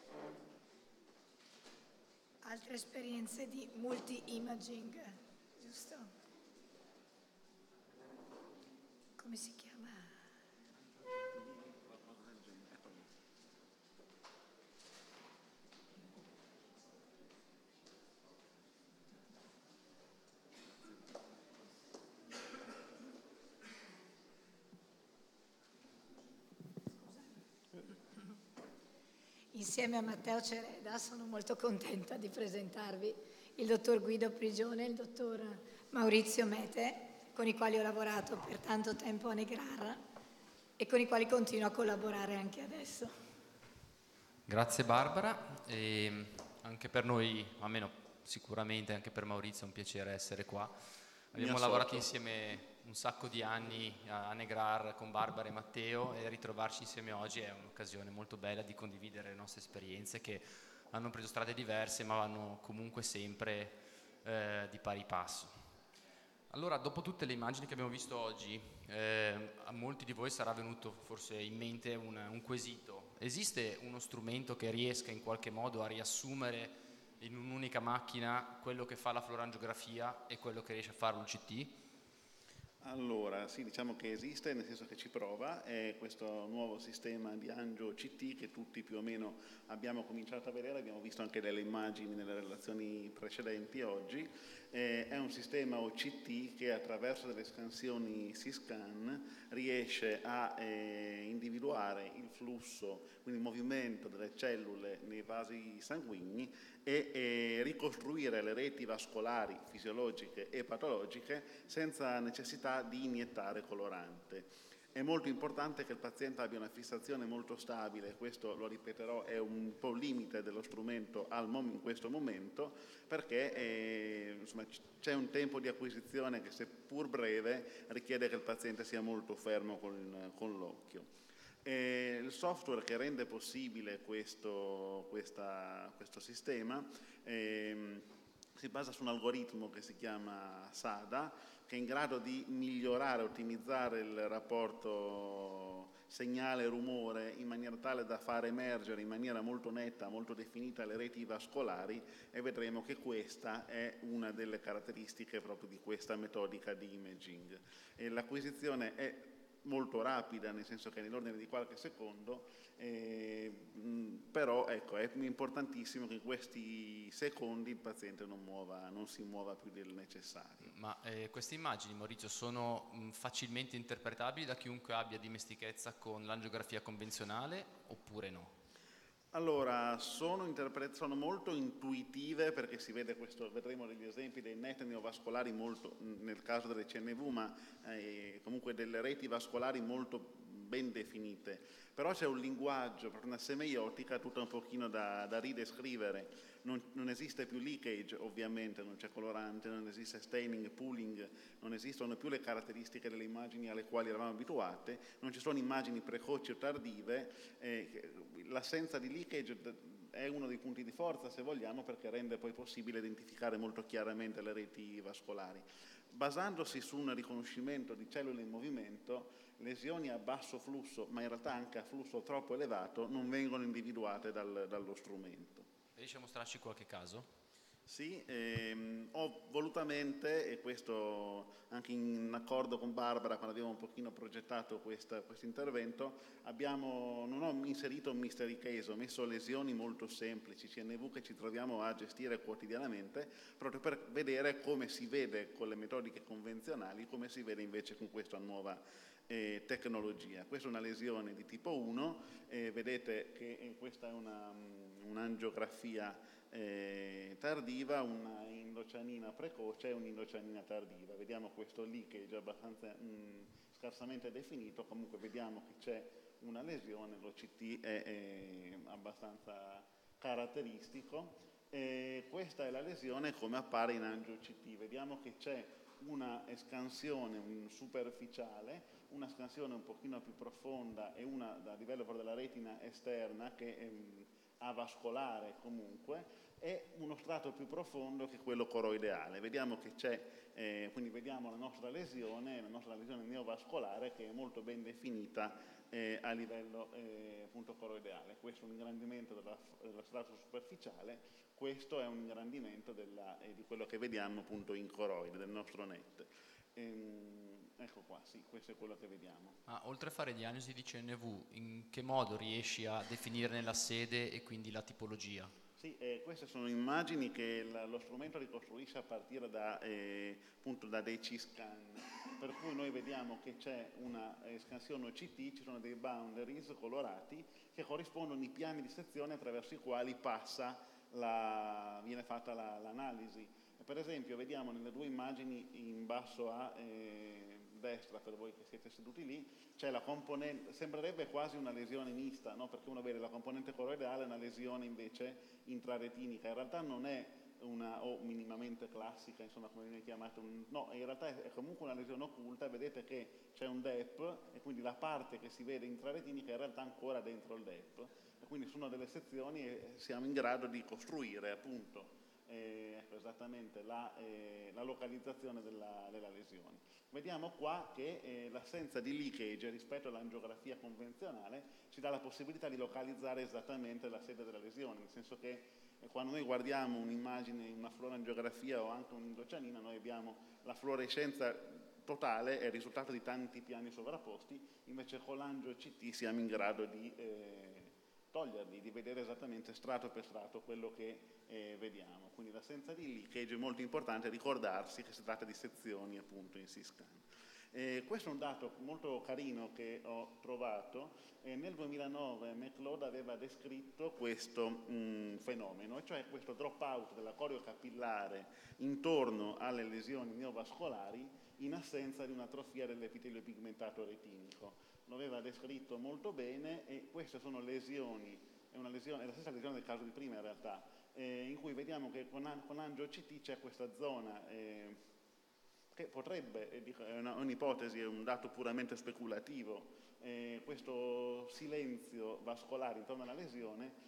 Altre esperienze di multi-imaging, giusto? Come si chiama? Insieme a Matteo Cereda sono molto contenta di presentarvi il dottor Guido Prigione e il dottor Maurizio Mete, con i quali ho lavorato per tanto tempo a Negrar e con i quali continuo a collaborare anche adesso. Grazie Barbara, e anche per noi, almeno sicuramente anche per Maurizio, è un piacere essere qua. Abbiamo lavorato insieme un sacco di anni a Negrar con Barbara e Matteo, e ritrovarci insieme oggi è un'occasione molto bella di condividere le nostre esperienze, che hanno preso strade diverse ma vanno comunque sempre di pari passo. Allora, dopo tutte le immagini che abbiamo visto oggi, a molti di voi sarà venuto forse in mente un quesito. Esiste uno strumento che riesca in qualche modo a riassumere in un'unica macchina quello che fa la florangiografia e quello che riesce a fare un CT? Allora, sì, diciamo che esiste, nel senso che ci prova, è questo nuovo sistema di angio CT che tutti più o meno abbiamo cominciato a vedere, abbiamo visto anche delle immagini nelle relazioni precedenti oggi. È un sistema OCT che attraverso delle scansioni C-scan riesce a individuare il flusso, quindi il movimento delle cellule nei vasi sanguigni e ricostruire le reti vascolari fisiologiche e patologiche senza necessità di iniettare colorante. È molto importante che il paziente abbia una fissazione molto stabile, questo lo ripeterò è un po' limite dello strumento in questo momento, perché insomma, c'è un tempo di acquisizione che seppur breve richiede che il paziente sia molto fermo con l'occhio. Il software che rende possibile questo sistema si basa su un algoritmo che si chiama SADA, che è in grado di migliorare, ottimizzare il rapporto segnale-rumore in maniera tale da far emergere in maniera molto netta, molto definita le reti vascolari, e vedremo che questa è una delle caratteristiche proprio di questa metodica di imaging. L'acquisizione è molto rapida, nel senso che è nell'ordine di qualche secondo, però ecco, è importantissimo che in questi secondi il paziente non si muova più del necessario. Ma queste immagini, Maurizio, sono facilmente interpretabili da chiunque abbia dimestichezza con l'angiografia convenzionale oppure no? Allora, sono molto intuitive, perché si vede vedremo degli esempi dei net neovascolari molto, nel caso delle CNV, ma comunque delle reti vascolari molto ben definite. Però c'è un linguaggio, per una semeiotica tutta un pochino da ridescrivere. Non esiste più leakage, ovviamente, non c'è colorante, non esiste staining, pooling, non esistono più le caratteristiche delle immagini alle quali eravamo abituate, non ci sono immagini precoci o tardive. L'assenza di leakage è uno dei punti di forza, se vogliamo, perché rende poi possibile identificare molto chiaramente le reti vascolari. Basandosi su un riconoscimento di cellule in movimento, lesioni a basso flusso, ma in realtà anche a flusso troppo elevato, non vengono individuate dallo strumento. Riesci a mostrarci qualche caso? Sì, ho volutamente, e questo anche in accordo con Barbara quando abbiamo un pochino progettato questo intervento, non ho inserito un mystery case, ho messo lesioni molto semplici, CNV che ci troviamo a gestire quotidianamente, proprio per vedere come si vede con le metodiche convenzionali, come si vede invece con questa nuova tecnologia. Questa è una lesione di tipo 1, vedete che questa è un'angiografia tardiva, una indocianina precoce e un'indocianina tardiva. Vediamo questo leakage abbastanza scarsamente definito, comunque vediamo che c'è una lesione, l'OCT è abbastanza caratteristico. Questa è la lesione come appare in angio-OCT. Vediamo che c'è una escansione superficiale, una scansione un pochino più profonda e una a livello della retina esterna che avascolare comunque, e uno strato più profondo che è quello coroideale. Vediamo che c'è, quindi vediamo la nostra lesione neovascolare, che è molto ben definita a livello appunto coroideale. Questo è un ingrandimento dello strato superficiale, questo è un ingrandimento di quello che vediamo appunto in coroide del nostro net. Ecco qua, sì, questo è quello che vediamo. Ma oltre a fare diagnosi di CNV, in che modo riesci a definirne la sede e quindi la tipologia? Sì, queste sono immagini che lo strumento ricostruisce a partire appunto da dei C-scan, per cui noi vediamo che c'è una scansione OCT, ci sono dei boundaries colorati che corrispondono ai piani di sezione attraverso i quali viene fatta l'analisi. Per esempio vediamo nelle due immagini in basso a destra, per voi che siete seduti lì, c'è la componente, sembrerebbe quasi una lesione mista, no? Perché uno vede la componente coroideale e una lesione invece intraretinica. In realtà non è o minimamente classica, insomma, come viene chiamata, no, in realtà è comunque una lesione occulta. Vedete che c'è un DEP e quindi la parte che si vede intraretinica è in realtà ancora dentro il DEP, e quindi sono delle sezioni e siamo in grado di costruire appunto esattamente la localizzazione della lesione. Vediamo qua che l'assenza di leakage rispetto all'angiografia convenzionale ci dà la possibilità di localizzare esattamente la sede della lesione, nel senso che quando noi guardiamo un'immagine, una fluorangiografia o anche un'indocianina, noi abbiamo la fluorescenza totale, è il risultato di tanti piani sovrapposti, invece con l'angio-CT siamo in grado di toglierli, di vedere esattamente strato per strato quello che vediamo. Quindi l'assenza di leakage è molto importante, ricordarsi che si tratta di sezioni appunto in C-scan. Questo è un dato molto carino che ho trovato. Nel 2009 McLeod aveva descritto questo fenomeno, cioè questo drop out della coreo capillare intorno alle lesioni neovascolari in assenza di un'atrofia dell'epitelio pigmentato retinico. Lo aveva descritto molto bene, e queste sono lesioni, è la stessa lesione del caso di prima in realtà, in cui vediamo che con angio-CT c'è questa zona che potrebbe, è un'ipotesi, è un dato puramente speculativo, questo silenzio vascolare intorno alla lesione,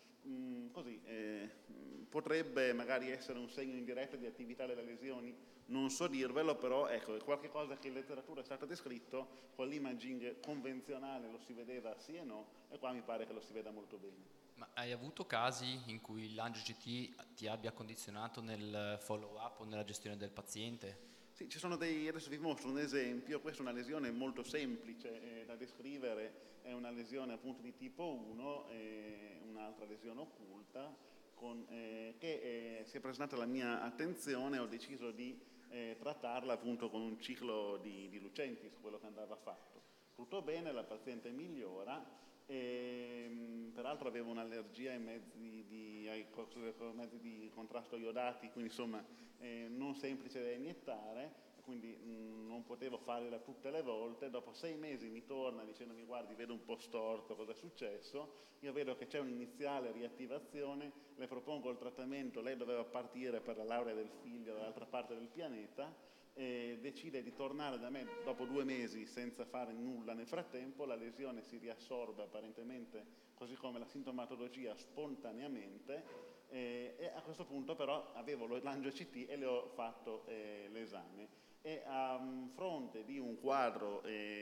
potrebbe magari essere un segno indiretto di attività delle lesioni, non so dirvelo, però ecco, è qualche cosa che in letteratura è stato descritto, con l'imaging convenzionale lo si vedeva sì e no, e qua mi pare che lo si veda molto bene. Ma hai avuto casi in cui l'angio-CT ti abbia condizionato nel follow-up o nella gestione del paziente? Sì, ci sono adesso vi mostro un esempio. Questa è una lesione molto semplice da descrivere, è una lesione appunto di tipo 1, un'altra lesione occulta che si è presentata alla mia attenzione. Ho deciso di trattarla appunto con un ciclo di Lucentis, quello che andava fatto. Tutto bene, la paziente migliora. Peraltro avevo un'allergia ai mezzi di contrasto iodati, quindi insomma non semplice da iniettare, quindi non potevo farla tutte le volte. Dopo 6 mesi mi torna dicendomi: guardi, vedo un po' storto, cosa è successo? Io vedo che c'è un'iniziale riattivazione, le propongo il trattamento, lei doveva partire per la laurea del figlio dall'altra parte del pianeta, decide di tornare da me dopo 2 mesi senza fare nulla nel frattempo. La lesione si riassorbe apparentemente, così come la sintomatologia, spontaneamente, e a questo punto però avevo l'angio-CT e le ho fatto l'esame, e a fronte di un quadro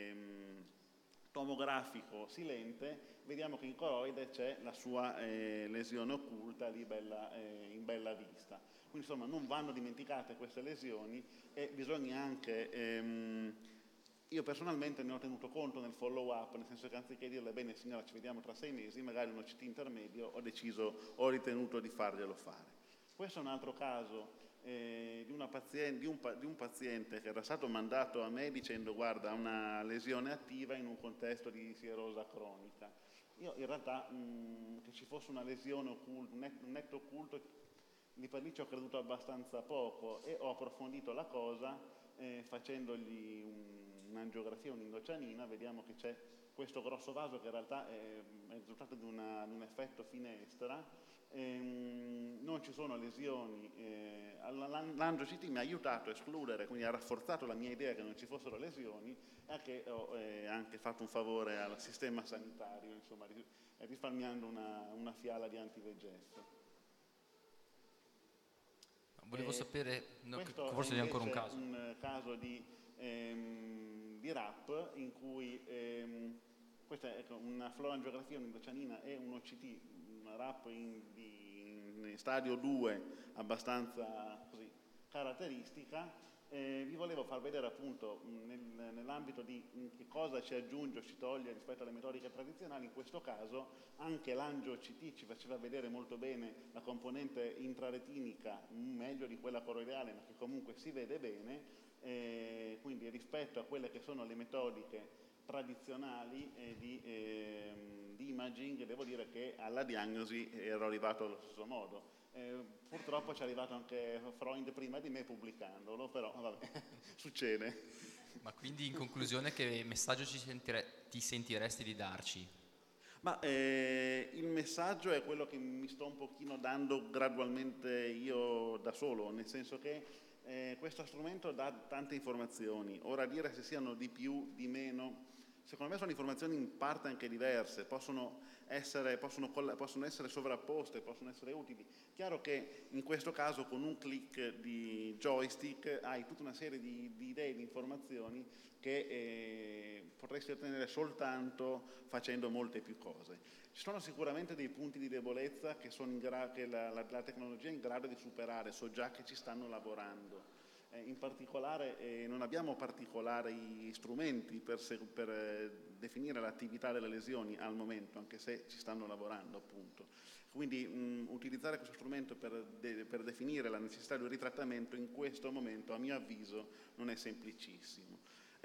tomografico silente vediamo che in coroide c'è la sua lesione occulta lì in bella vista. Quindi insomma non vanno dimenticate queste lesioni, e bisogna anche, io personalmente ne ho tenuto conto nel follow up, nel senso che anziché dirle: bene signora, ci vediamo tra 6 mesi, magari un OCT intermedio, ho ritenuto di farglielo fare. Questo è un altro caso di un paziente che era stato mandato a me dicendo: guarda, ha una lesione attiva in un contesto di sierosa cronica. Io in realtà che ci fosse una lesione occulta, un netto occulto, lì per lì ci ho creduto abbastanza poco, e ho approfondito la cosa facendogli un'angiografia, un'indocianina. Vediamo che c'è questo grosso vaso che in realtà è il risultato di un effetto finestra. Non ci sono lesioni. L'angio-CT mi ha aiutato a escludere, quindi ha rafforzato la mia idea che non ci fossero lesioni, e che ho anche fatto un favore al sistema sanitario, insomma, risparmiando una fiala di anti-VEGF. Volevo sapere, questo forse è c'è ancora un invece caso. un caso di RAP in cui questa è una fluorangiografia un'indocianina e un OCT, una RAP in stadio 2 abbastanza così caratteristica. Vi volevo far vedere appunto nell'ambito di che cosa ci aggiunge o ci toglie rispetto alle metodiche tradizionali. In questo caso anche l'angio-OCT ci faceva vedere molto bene la componente intraretinica, meglio di quella coroidale, ma che comunque si vede bene, quindi rispetto a quelle che sono le metodiche tradizionali di imaging, devo dire che alla diagnosi ero arrivato allo stesso modo. Purtroppo ci è arrivato anche Freund prima di me pubblicandolo, però vabbè, succede. Ma quindi in conclusione che messaggio ti sentiresti di darci? Ma il messaggio è quello che mi sto un pochino dando gradualmente io da solo, nel senso che questo strumento dà tante informazioni. Ora dire se siano di più, di meno, secondo me sono informazioni in parte anche diverse, possono essere sovrapposte, possono essere utili. Chiaro che in questo caso con un click di joystick hai tutta una serie di idee, di informazioni che potresti ottenere soltanto facendo molte più cose. Ci sono sicuramente dei punti di debolezza che la tecnologia è in grado di superare, so già che ci stanno lavorando. In particolare non abbiamo particolari strumenti per definire l'attività delle lesioni al momento, anche se ci stanno lavorando appunto. Quindi utilizzare questo strumento per definire la necessità di un ritrattamento in questo momento, a mio avviso, non è semplicissimo.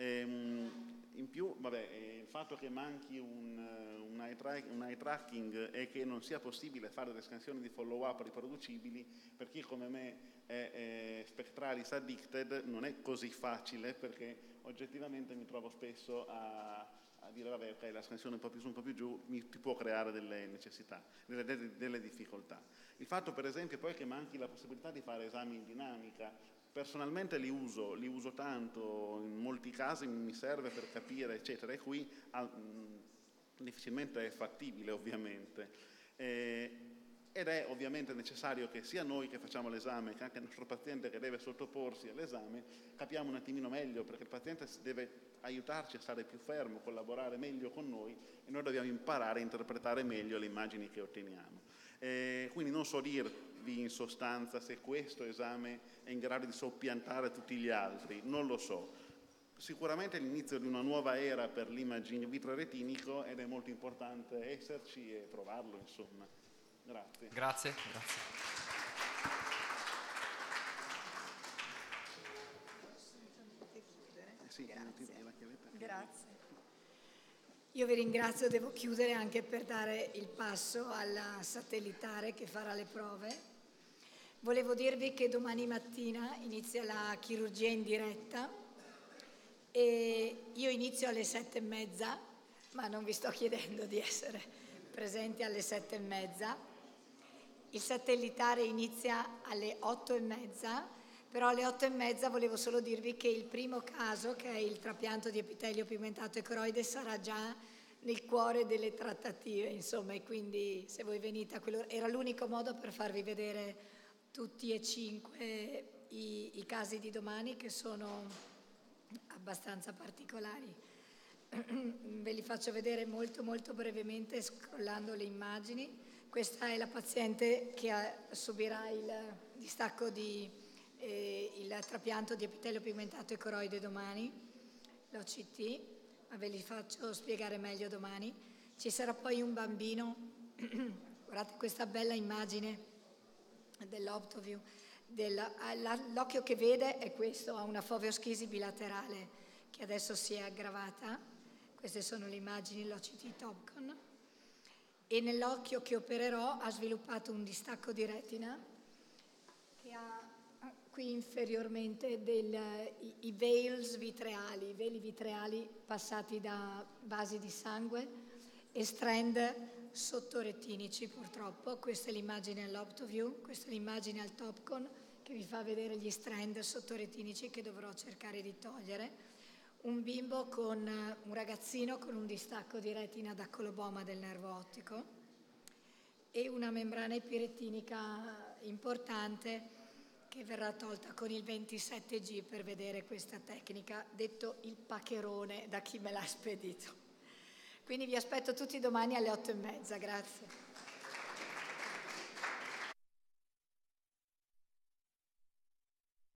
In più, il fatto che manchi un eye tracking e che non sia possibile fare delle scansioni di follow-up riproducibili, per chi come me è Spectralis addicted non è così facile, perché oggettivamente mi trovo spesso a dire vabbè, ok, la scansione un po' più su, un po' più giù ti può creare delle necessità, delle difficoltà. Il fatto per esempio poi che manchi la possibilità di fare esami in dinamica, personalmente li uso tanto, in molti casi mi serve per capire eccetera, e qui difficilmente è fattibile ovviamente. Ed è ovviamente necessario che sia noi che facciamo l'esame che anche il nostro paziente che deve sottoporsi all'esame capiamo un attimino meglio, perché il paziente deve aiutarci a stare più fermo, collaborare meglio con noi, e noi dobbiamo imparare a interpretare meglio le immagini che otteniamo. Quindi non so dirvi in sostanza se questo esame è in grado di soppiantare tutti gli altri, non lo so. Sicuramente è l'inizio di una nuova era per l'imaging vitreoretinico ed è molto importante esserci e provarlo, insomma. Grazie. Grazie. Grazie. Io vi ringrazio, devo chiudere anche per dare il passo alla satellitare che farà le prove. Volevo dirvi che domani mattina inizia la chirurgia in diretta e io inizio alle 7:30, ma non vi sto chiedendo di essere presenti alle 7:30. Il satellitare inizia alle 8:30, però alle 8:30 volevo solo dirvi che il primo caso, che è il trapianto di epitelio pigmentato e coroide, sarà già nel cuore delle trattative, insomma, e quindi se voi venite era l'unico modo per farvi vedere tutti e 5 i casi di domani, che sono abbastanza particolari. Ve li faccio vedere molto molto brevemente scrollando le immagini. Questa è la paziente che subirà il distacco il trapianto di epitelio pigmentato e coroide domani, l'OCT, ma ve li faccio spiegare meglio domani. Ci sarà poi un bambino, guardate questa bella immagine dell'Optoview, l'occhio che vede è questo, ha una foveoschisi bilaterale che adesso si è aggravata. Queste sono le immagini dell'OCT Topcon. E nell'occhio che opererò ha sviluppato un distacco di retina che ha qui inferiormente i veils vitreali, i veli vitreali passati da vasi di sangue e strand sottoretinici purtroppo. Questa è l'immagine all'Optoview, questa è l'immagine al Topcon che vi fa vedere gli strand sottoretinici che dovrò cercare di togliere. un bimbo un ragazzino con un distacco di retina da coloboma del nervo ottico e una membrana epiretinica importante che verrà tolta con il 27G per vedere questa tecnica, detto il paccherone da chi me l'ha spedito. Quindi vi aspetto tutti domani alle 8:30, grazie.